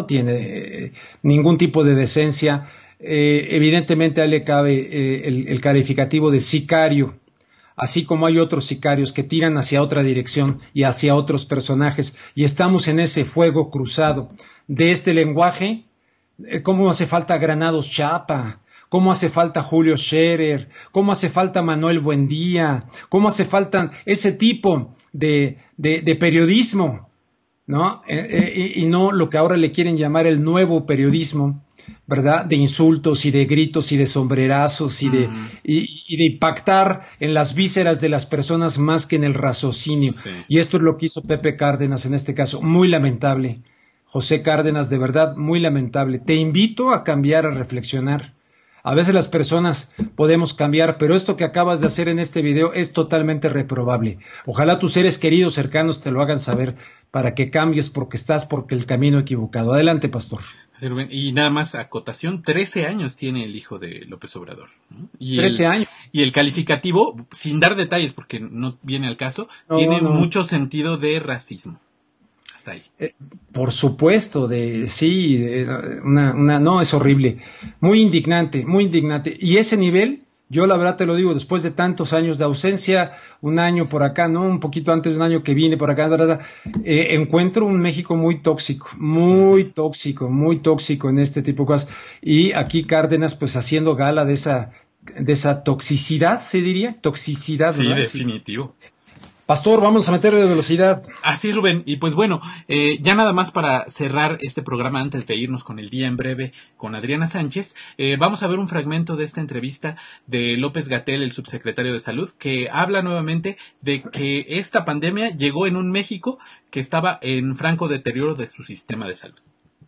tiene ningún tipo de decencia. Evidentemente a él le cabe el calificativo de sicario, así como hay otros sicarios que tiran hacia otra dirección y hacia otros personajes, y estamos en ese fuego cruzado de este lenguaje. ¿Cómo hace falta Granados Chapa? ¿Cómo hace falta Julio Scherer? ¿Cómo hace falta Manuel Buendía? ¿Cómo hace falta ese tipo de periodismo, ¿no? Y no lo que ahora le quieren llamar el nuevo periodismo, ¿verdad? De insultos y de gritos y de sombrerazos y de impactar en las vísceras de las personas más que en el raciocinio. Sí. Y esto es lo que hizo Pepe Cárdenas en este caso. Muy lamentable. José Cárdenas, de verdad, muy lamentable. Te invito a cambiar, a reflexionar. A veces las personas podemos cambiar, pero esto que acabas de hacer en este video es totalmente reprobable. Ojalá tus seres queridos cercanos te lo hagan saber para que cambies, porque estás por el camino equivocado. Adelante, pastor. Y nada más, acotación, 13 años tiene el hijo de López Obrador, ¿no? 13 años. Y el calificativo, sin dar detalles porque no viene al caso, tiene mucho sentido de racismo. Hasta ahí. Por supuesto, no, es horrible. Muy indignante. Y ese nivel, yo la verdad te lo digo, después de tantos años de ausencia, un año por acá, ¿no? Un poquito antes de un año que vine por acá, encuentro un México muy tóxico en este tipo de cosas. Y aquí Cárdenas, pues haciendo gala de esa toxicidad, se diría, toxicidad. Sí, ¿verdad? definitivo. Pastor, vamos a meterle de velocidad. Así, Rubén. Y pues bueno, ya nada más para cerrar este programa antes de irnos con el día en breve con Adriana Sánchez, vamos a ver un fragmento de esta entrevista de López-Gatell, el subsecretario de Salud, que habla nuevamente de que esta pandemia llegó en un México que estaba en franco deterioro de su sistema de salud.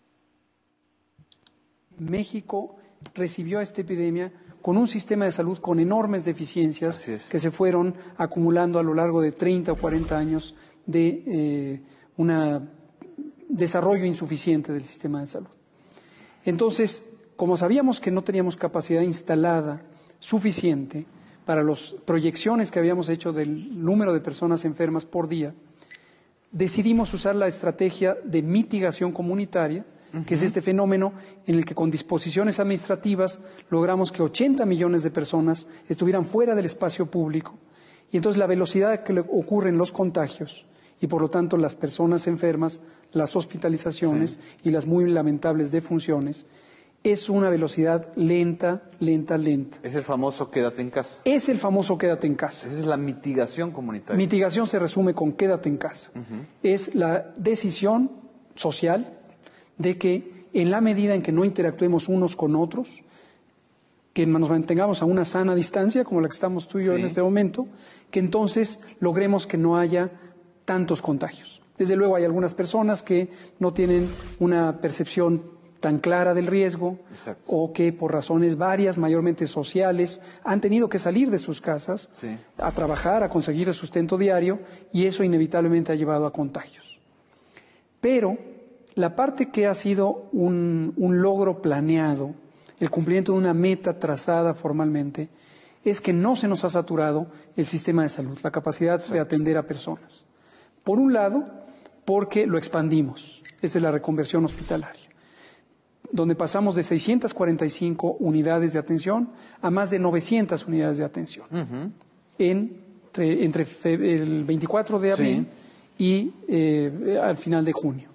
México recibió esta epidemia con un sistema de salud con enormes deficiencias que se fueron acumulando a lo largo de 30 o 40 años de un desarrollo insuficiente del sistema de salud. Entonces, como sabíamos que no teníamos capacidad instalada suficiente para las proyecciones que habíamos hecho del número de personas enfermas por día, decidimos usar la estrategia de mitigación comunitaria, que es este fenómeno en el que con disposiciones administrativas logramos que 80 millones de personas estuvieran fuera del espacio público. Y entonces la velocidad que ocurren los contagios y por lo tanto las personas enfermas, las hospitalizaciones y las muy lamentables defunciones, es una velocidad lenta. Es el famoso quédate en casa. Es el famoso quédate en casa. Esa es la mitigación comunitaria. Mitigación se resume con quédate en casa. Es la decisión social de que en la medida en que no interactuemos unos con otros, que nos mantengamos a una sana distancia, como la que estamos tú y yo en este momento, que entonces logremos que no haya tantos contagios. Desde luego hay algunas personas que no tienen una percepción tan clara del riesgo, o que por razones varias, mayormente sociales, han tenido que salir de sus casas a trabajar, a conseguir el sustento diario, y eso inevitablemente ha llevado a contagios. Pero la parte que ha sido un logro planeado, el cumplimiento de una meta trazada formalmente, es que no se nos ha saturado el sistema de salud, la capacidad de atender a personas. Por un lado, porque lo expandimos, es de la reconversión hospitalaria, donde pasamos de 645 unidades de atención a más de 900 unidades de atención entre el 24 de abril y al final de junio.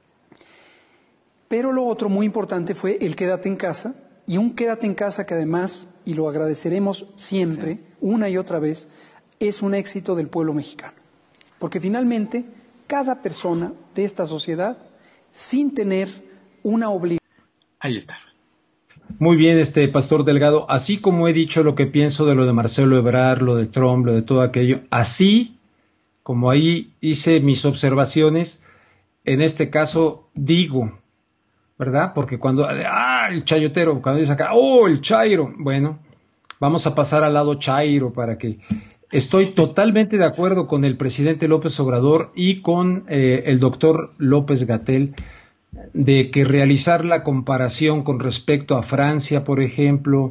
Pero lo otro muy importante fue el quédate en casa, y un quédate en casa que además, y lo agradeceremos siempre, una y otra vez, es un éxito del pueblo mexicano. Porque finalmente, cada persona de esta sociedad, sin tener una obligación. Ahí está. Muy bien, Pastor Delgado, así como he dicho lo que pienso de lo de Marcelo Ebrard, lo de Trump, lo de todo aquello, así como ahí hice mis observaciones, en este caso digo, ¿verdad? Porque cuando, el chayotero, cuando dice acá, el chairo, bueno, vamos a pasar al lado chairo para que... Estoy totalmente de acuerdo con el presidente López Obrador y con el doctor López-Gatell de que realizar la comparación con respecto a Francia, por ejemplo,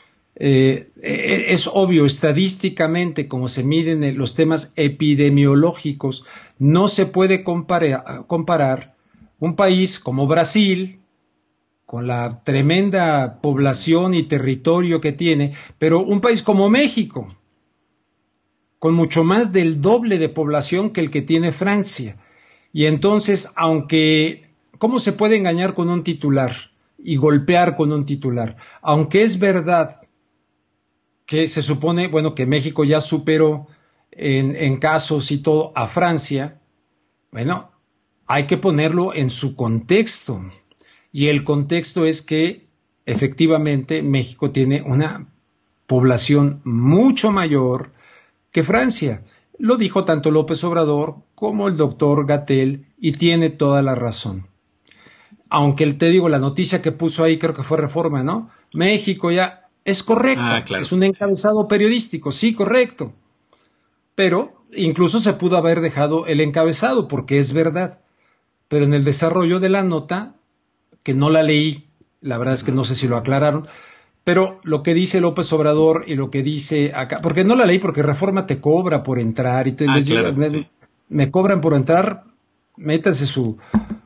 es obvio, estadísticamente, como se miden los temas epidemiológicos, no se puede comparar un país como Brasil, con la tremenda población y territorio que tiene, pero un país como México, con mucho más del doble de población que el que tiene Francia. Y entonces, aunque, ¿cómo se puede engañar con un titular y golpear con un titular? Aunque es verdad que se supone, que México ya superó en casos y todo a Francia, hay que ponerlo en su contexto. Y el contexto es que efectivamente México tiene una población mucho mayor que Francia. Lo dijo tanto López Obrador como el doctor Gatell y tiene toda la razón. Aunque te digo, la noticia que puso ahí creo que fue Reforma, ¿no? México ya es correcto, claro. Es un encabezado periodístico, sí, correcto. Pero incluso se pudo haber dejado el encabezado porque es verdad. Pero en el desarrollo de la nota, que no la leí, la verdad es que no sé si lo aclararon, pero lo que dice López Obrador y lo que dice acá, porque no la leí porque Reforma te cobra por entrar y me cobran por entrar, métanse su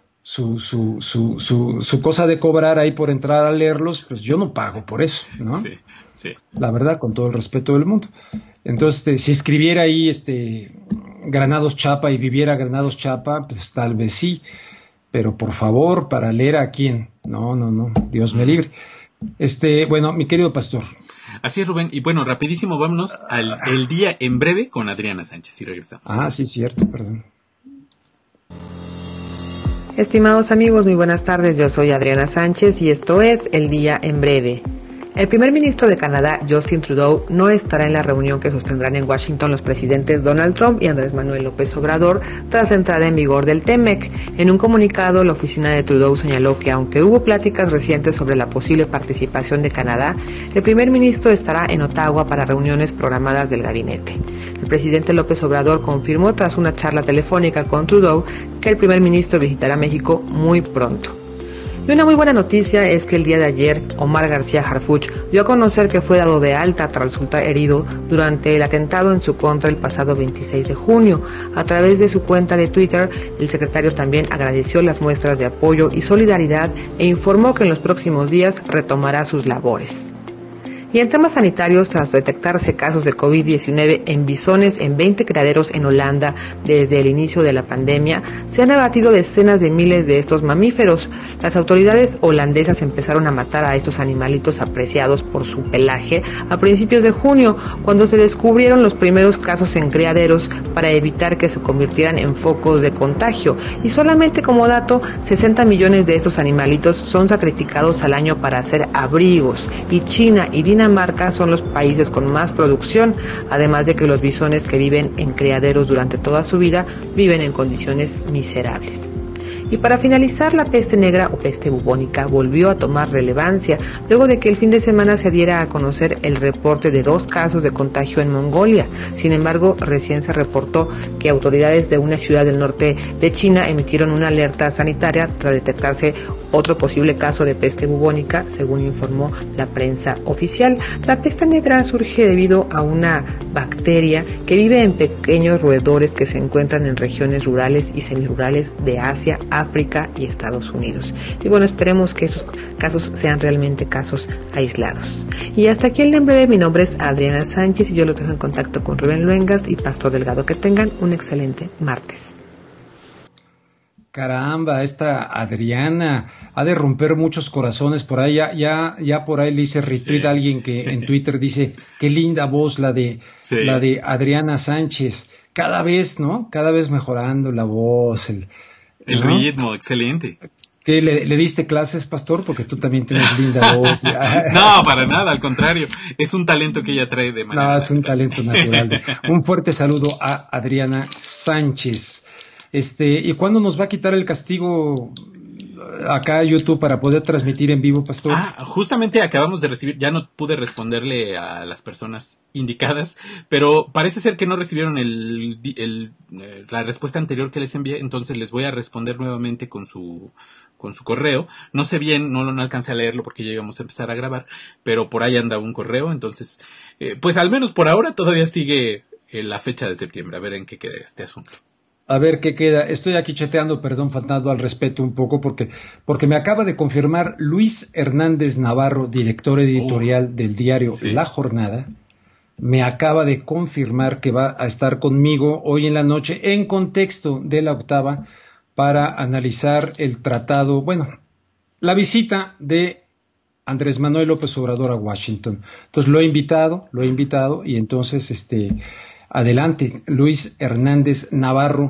cosa de cobrar ahí por entrar a leerlos, pues yo no pago por eso, ¿no? Sí. La verdad, con todo el respeto del mundo. Entonces, si escribiera ahí Granados Chapa y viviera Granados Chapa, pues tal vez sí, pero por favor, para leer a quién, no, Dios me libre. Bueno, mi querido pastor. Así es, Rubén. Y bueno, rapidísimo, vámonos al El Día en Breve con Adriana Sánchez y regresamos. Sí, cierto, perdón. Estimados amigos, muy buenas tardes. Yo soy Adriana Sánchez y esto es El Día en Breve. El primer ministro de Canadá, Justin Trudeau, no estará en la reunión que sostendrán en Washington los presidentes Donald Trump y Andrés Manuel López Obrador tras la entrada en vigor del TEMEC. En un comunicado, la oficina de Trudeau señaló que aunque hubo pláticas recientes sobre la posible participación de Canadá, el primer ministro estará en Ottawa para reuniones programadas del gabinete. El presidente López Obrador confirmó tras una charla telefónica con Trudeau que el primer ministro visitará México muy pronto. Y una muy buena noticia es que el día de ayer, Omar García Harfuch dio a conocer que fue dado de alta tras resultar herido durante el atentado en su contra el pasado 26 de junio. A través de su cuenta de Twitter, el secretario también agradeció las muestras de apoyo y solidaridad e informó que en los próximos días retomará sus labores. Y en temas sanitarios, tras detectarse casos de COVID-19 en bisones en 20 criaderos en Holanda desde el inicio de la pandemia, se han abatido decenas de miles de estos mamíferos. Las autoridades holandesas empezaron a matar a estos animalitos apreciados por su pelaje a principios de junio, cuando se descubrieron los primeros casos en criaderos para evitar que se convirtieran en focos de contagio. Y solamente como dato, 60 millones de estos animalitos son sacrificados al año para hacer abrigos, y China y Dinamarca son los países con más producción, además de que los bisones que viven en criaderos durante toda su vida viven en condiciones miserables. Y para finalizar, la peste negra o peste bubónica volvió a tomar relevancia luego de que el fin de semana se diera a conocer el reporte de 2 casos de contagio en Mongolia. Sin embargo, recién se reportó que autoridades de una ciudad del norte de China emitieron una alerta sanitaria tras detectarse otro posible caso de peste bubónica, según informó la prensa oficial. La peste negra surge debido a una bacteria que vive en pequeños roedores que se encuentran en regiones rurales y semirurales de Asia, África y Estados Unidos. Y bueno, esperemos que esos casos sean realmente casos aislados. Y hasta aquí el En Breve. Mi nombre es Adriana Sánchez y yo los dejo en contacto con Rubén Luengas y Pastor Delgado. Que tengan un excelente martes. Caramba, esta Adriana ha de romper muchos corazones por ahí. Ya por ahí le hice retweet a alguien que en Twitter dice, qué linda voz la de Adriana Sánchez. Cada vez, ¿no? Cada vez mejorando la voz, el ritmo, excelente. ¿Qué, le diste clases, pastor? Porque tú también tienes linda voz. No, para nada, al contrario. Es un talento que ella trae de manera... No, es un talento natural. Un fuerte saludo a Adriana Sánchez. ¿Y cuándo nos va a quitar el castigo acá a YouTube para poder transmitir en vivo, pastor? Justamente acabamos de recibir, ya no pude responderle a las personas indicadas, pero parece ser que no recibieron la respuesta anterior que les envié, entonces les voy a responder nuevamente con su correo. No sé bien, no alcancé a leerlo porque ya íbamos a empezar a grabar, pero por ahí anda un correo, entonces, pues al menos por ahora todavía sigue la fecha de septiembre, a ver en qué queda este asunto. A ver qué queda. Estoy aquí chateando, perdón, faltando al respeto un poco, porque me acaba de confirmar Luis Hernández Navarro, director editorial del diario La Jornada. Me acaba de confirmar que va a estar conmigo hoy en la noche en contexto de la octava para analizar el tratado, la visita de Andrés Manuel López Obrador a Washington. Entonces lo he invitado y entonces adelante, Luis Hernández Navarro,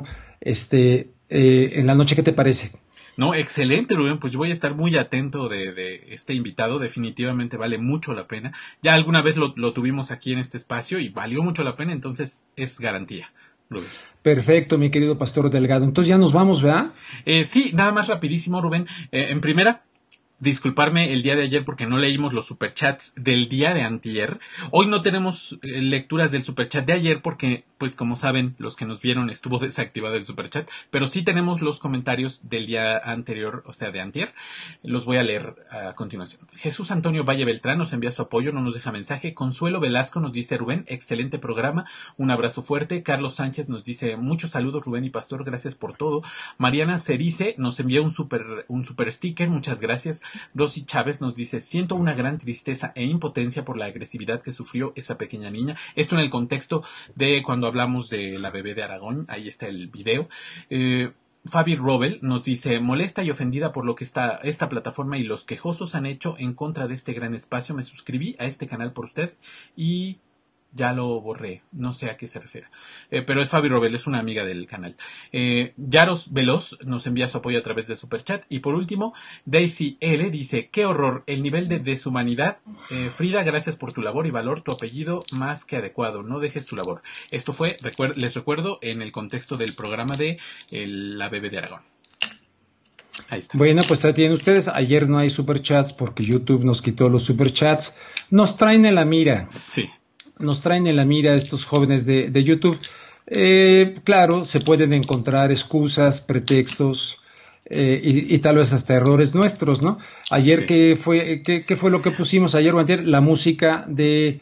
en la noche, ¿qué te parece? No, excelente, Rubén, pues yo voy a estar muy atento de este invitado, definitivamente vale mucho la pena. Ya alguna vez lo tuvimos aquí en este espacio y valió mucho la pena, entonces es garantía, Rubén. Perfecto, mi querido Pastor Delgado. Entonces ya nos vamos, ¿verdad? Sí, nada más rapidísimo, Rubén. En primera, disculparme el día de ayer porque no leímos los superchats del día de antier. Hoy no tenemos lecturas del superchat de ayer porque, pues como saben, los que nos vieron estuvo desactivado el superchat, pero sí tenemos los comentarios del día anterior, o sea, de antier. Los voy a leer a continuación. Jesús Antonio Valle Beltrán nos envía su apoyo, no nos deja mensaje. Consuelo Velasco nos dice, Rubén, excelente programa, un abrazo fuerte. Carlos Sánchez nos dice, muchos saludos, Rubén y Pastor, gracias por todo. Mariana Cerice nos envía un super sticker, muchas gracias. Rosy Chávez nos dice, siento una gran tristeza e impotencia por la agresividad que sufrió esa pequeña niña. Esto en el contexto de cuando hablamos de la bebé de Aragón, ahí está el video. Fabi Robel nos dice, molesta y ofendida por lo que esta plataforma y los quejosos han hecho en contra de este gran espacio. Me suscribí a este canal por usted y ya lo borré. No sé a qué se refiere. Pero es Fabi Robel, es una amiga del canal. Yaros Veloz nos envía su apoyo a través de Superchat. Y por último, Daisy L. dice, qué horror, el nivel de deshumanidad. Frida, gracias por tu labor y valor, tu apellido más que adecuado. No dejes tu labor. Esto fue, les recuerdo, en el contexto del programa de la Bebe de Aragón. Ahí está. Bueno, pues ahí tienen ustedes. Ayer no hay superchats porque YouTube nos quitó los superchats. Nos traen en la mira. Sí. Nos traen en la mira estos jóvenes de YouTube. Claro, se pueden encontrar excusas, pretextos y tal vez hasta errores nuestros, ¿no? Ayer, sí. ¿Qué fue lo que pusimos ayer o antier? La música de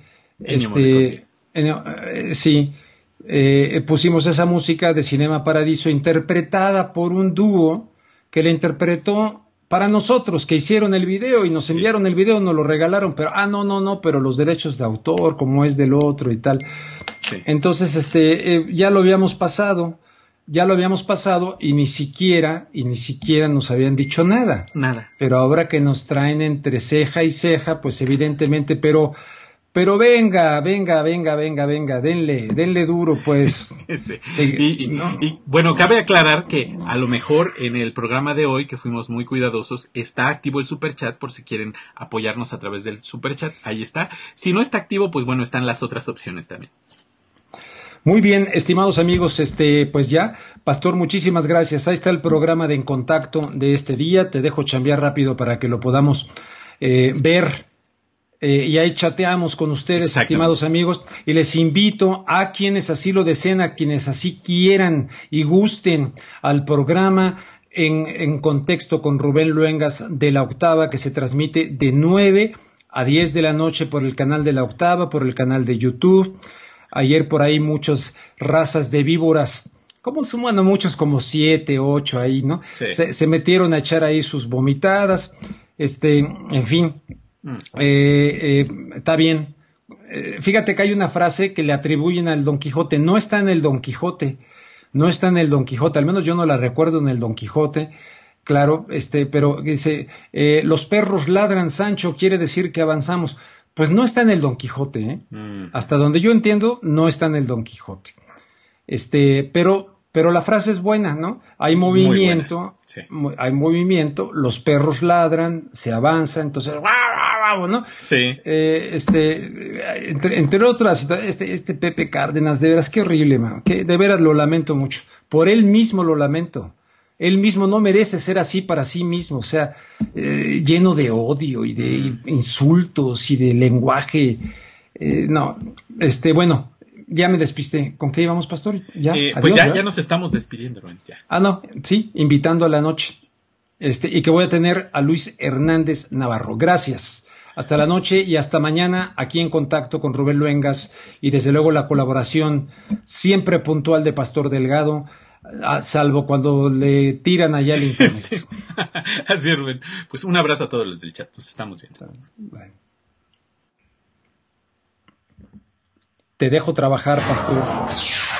sí. Pusimos esa música de Cinema Paradiso interpretada por un dúo que la interpretó para nosotros, que hicieron el video y nos enviaron el video, nos lo regalaron, pero no, pero los derechos de autor, como es del otro y tal. Sí. Entonces, ya lo habíamos pasado y ni siquiera nos habían dicho nada. Nada. Pero ahora que nos traen entre ceja y ceja, pues evidentemente, pero venga, denle duro, pues. Sí. Y bueno, cabe aclarar que a lo mejor en el programa de hoy, que fuimos muy cuidadosos, está activo el superchat por si quieren apoyarnos a través del superchat, ahí está. Si no está activo, pues bueno, están las otras opciones también. Muy bien, estimados amigos, pues ya, Pastor, muchísimas gracias. Ahí está el programa de En Contacto de este día. Te dejo chambear rápido para que lo podamos ver. Y ahí chateamos con ustedes, estimados amigos, y les invito a quienes así lo deseen, a quienes así quieran y gusten al programa en Contexto con Rubén Luengas de La Octava, que se transmite de 9 a 10 de la noche por el canal de La Octava, por el canal de YouTube. Ayer por ahí muchas razas de víboras, muchos como 7, 8 ahí, ¿no? Sí. Se metieron a echar ahí sus vomitadas, en fin. Está bien. Fíjate que hay una frase que le atribuyen al Don Quijote. No está en el Don Quijote. Al menos yo no la recuerdo en el Don Quijote. Claro, pero dice, los perros ladran, Sancho, quiere decir que avanzamos. Pues no está en el Don Quijote, ¿eh? Hasta donde yo entiendo, no está en el Don Quijote. Pero la frase es buena, ¿no? Hay movimiento, sí. Hay movimiento, los perros ladran, se avanza, entonces, ¿no? Sí. Entre otras, Pepe Cárdenas, de veras, qué horrible, man, que de veras lo lamento mucho. Por él mismo lo lamento. Él mismo no merece ser así para sí mismo, o sea, lleno de odio y de insultos y de lenguaje. No, bueno. Ya me despisté. ¿Con qué íbamos, Pastor? ¿Ya? Pues ya nos estamos despidiendo, Rubén. No, sí, invitando a la noche. Y que voy a tener a Luis Hernández Navarro. Gracias. Hasta la noche y hasta mañana aquí en Contacto con Rubén Luengas y desde luego la colaboración siempre puntual de Pastor Delgado, salvo cuando le tiran allá el internet. Sí. Así es, Rubén. Pues un abrazo a todos los del chat. Nos estamos viendo. Bueno. Te dejo trabajar, Pastor.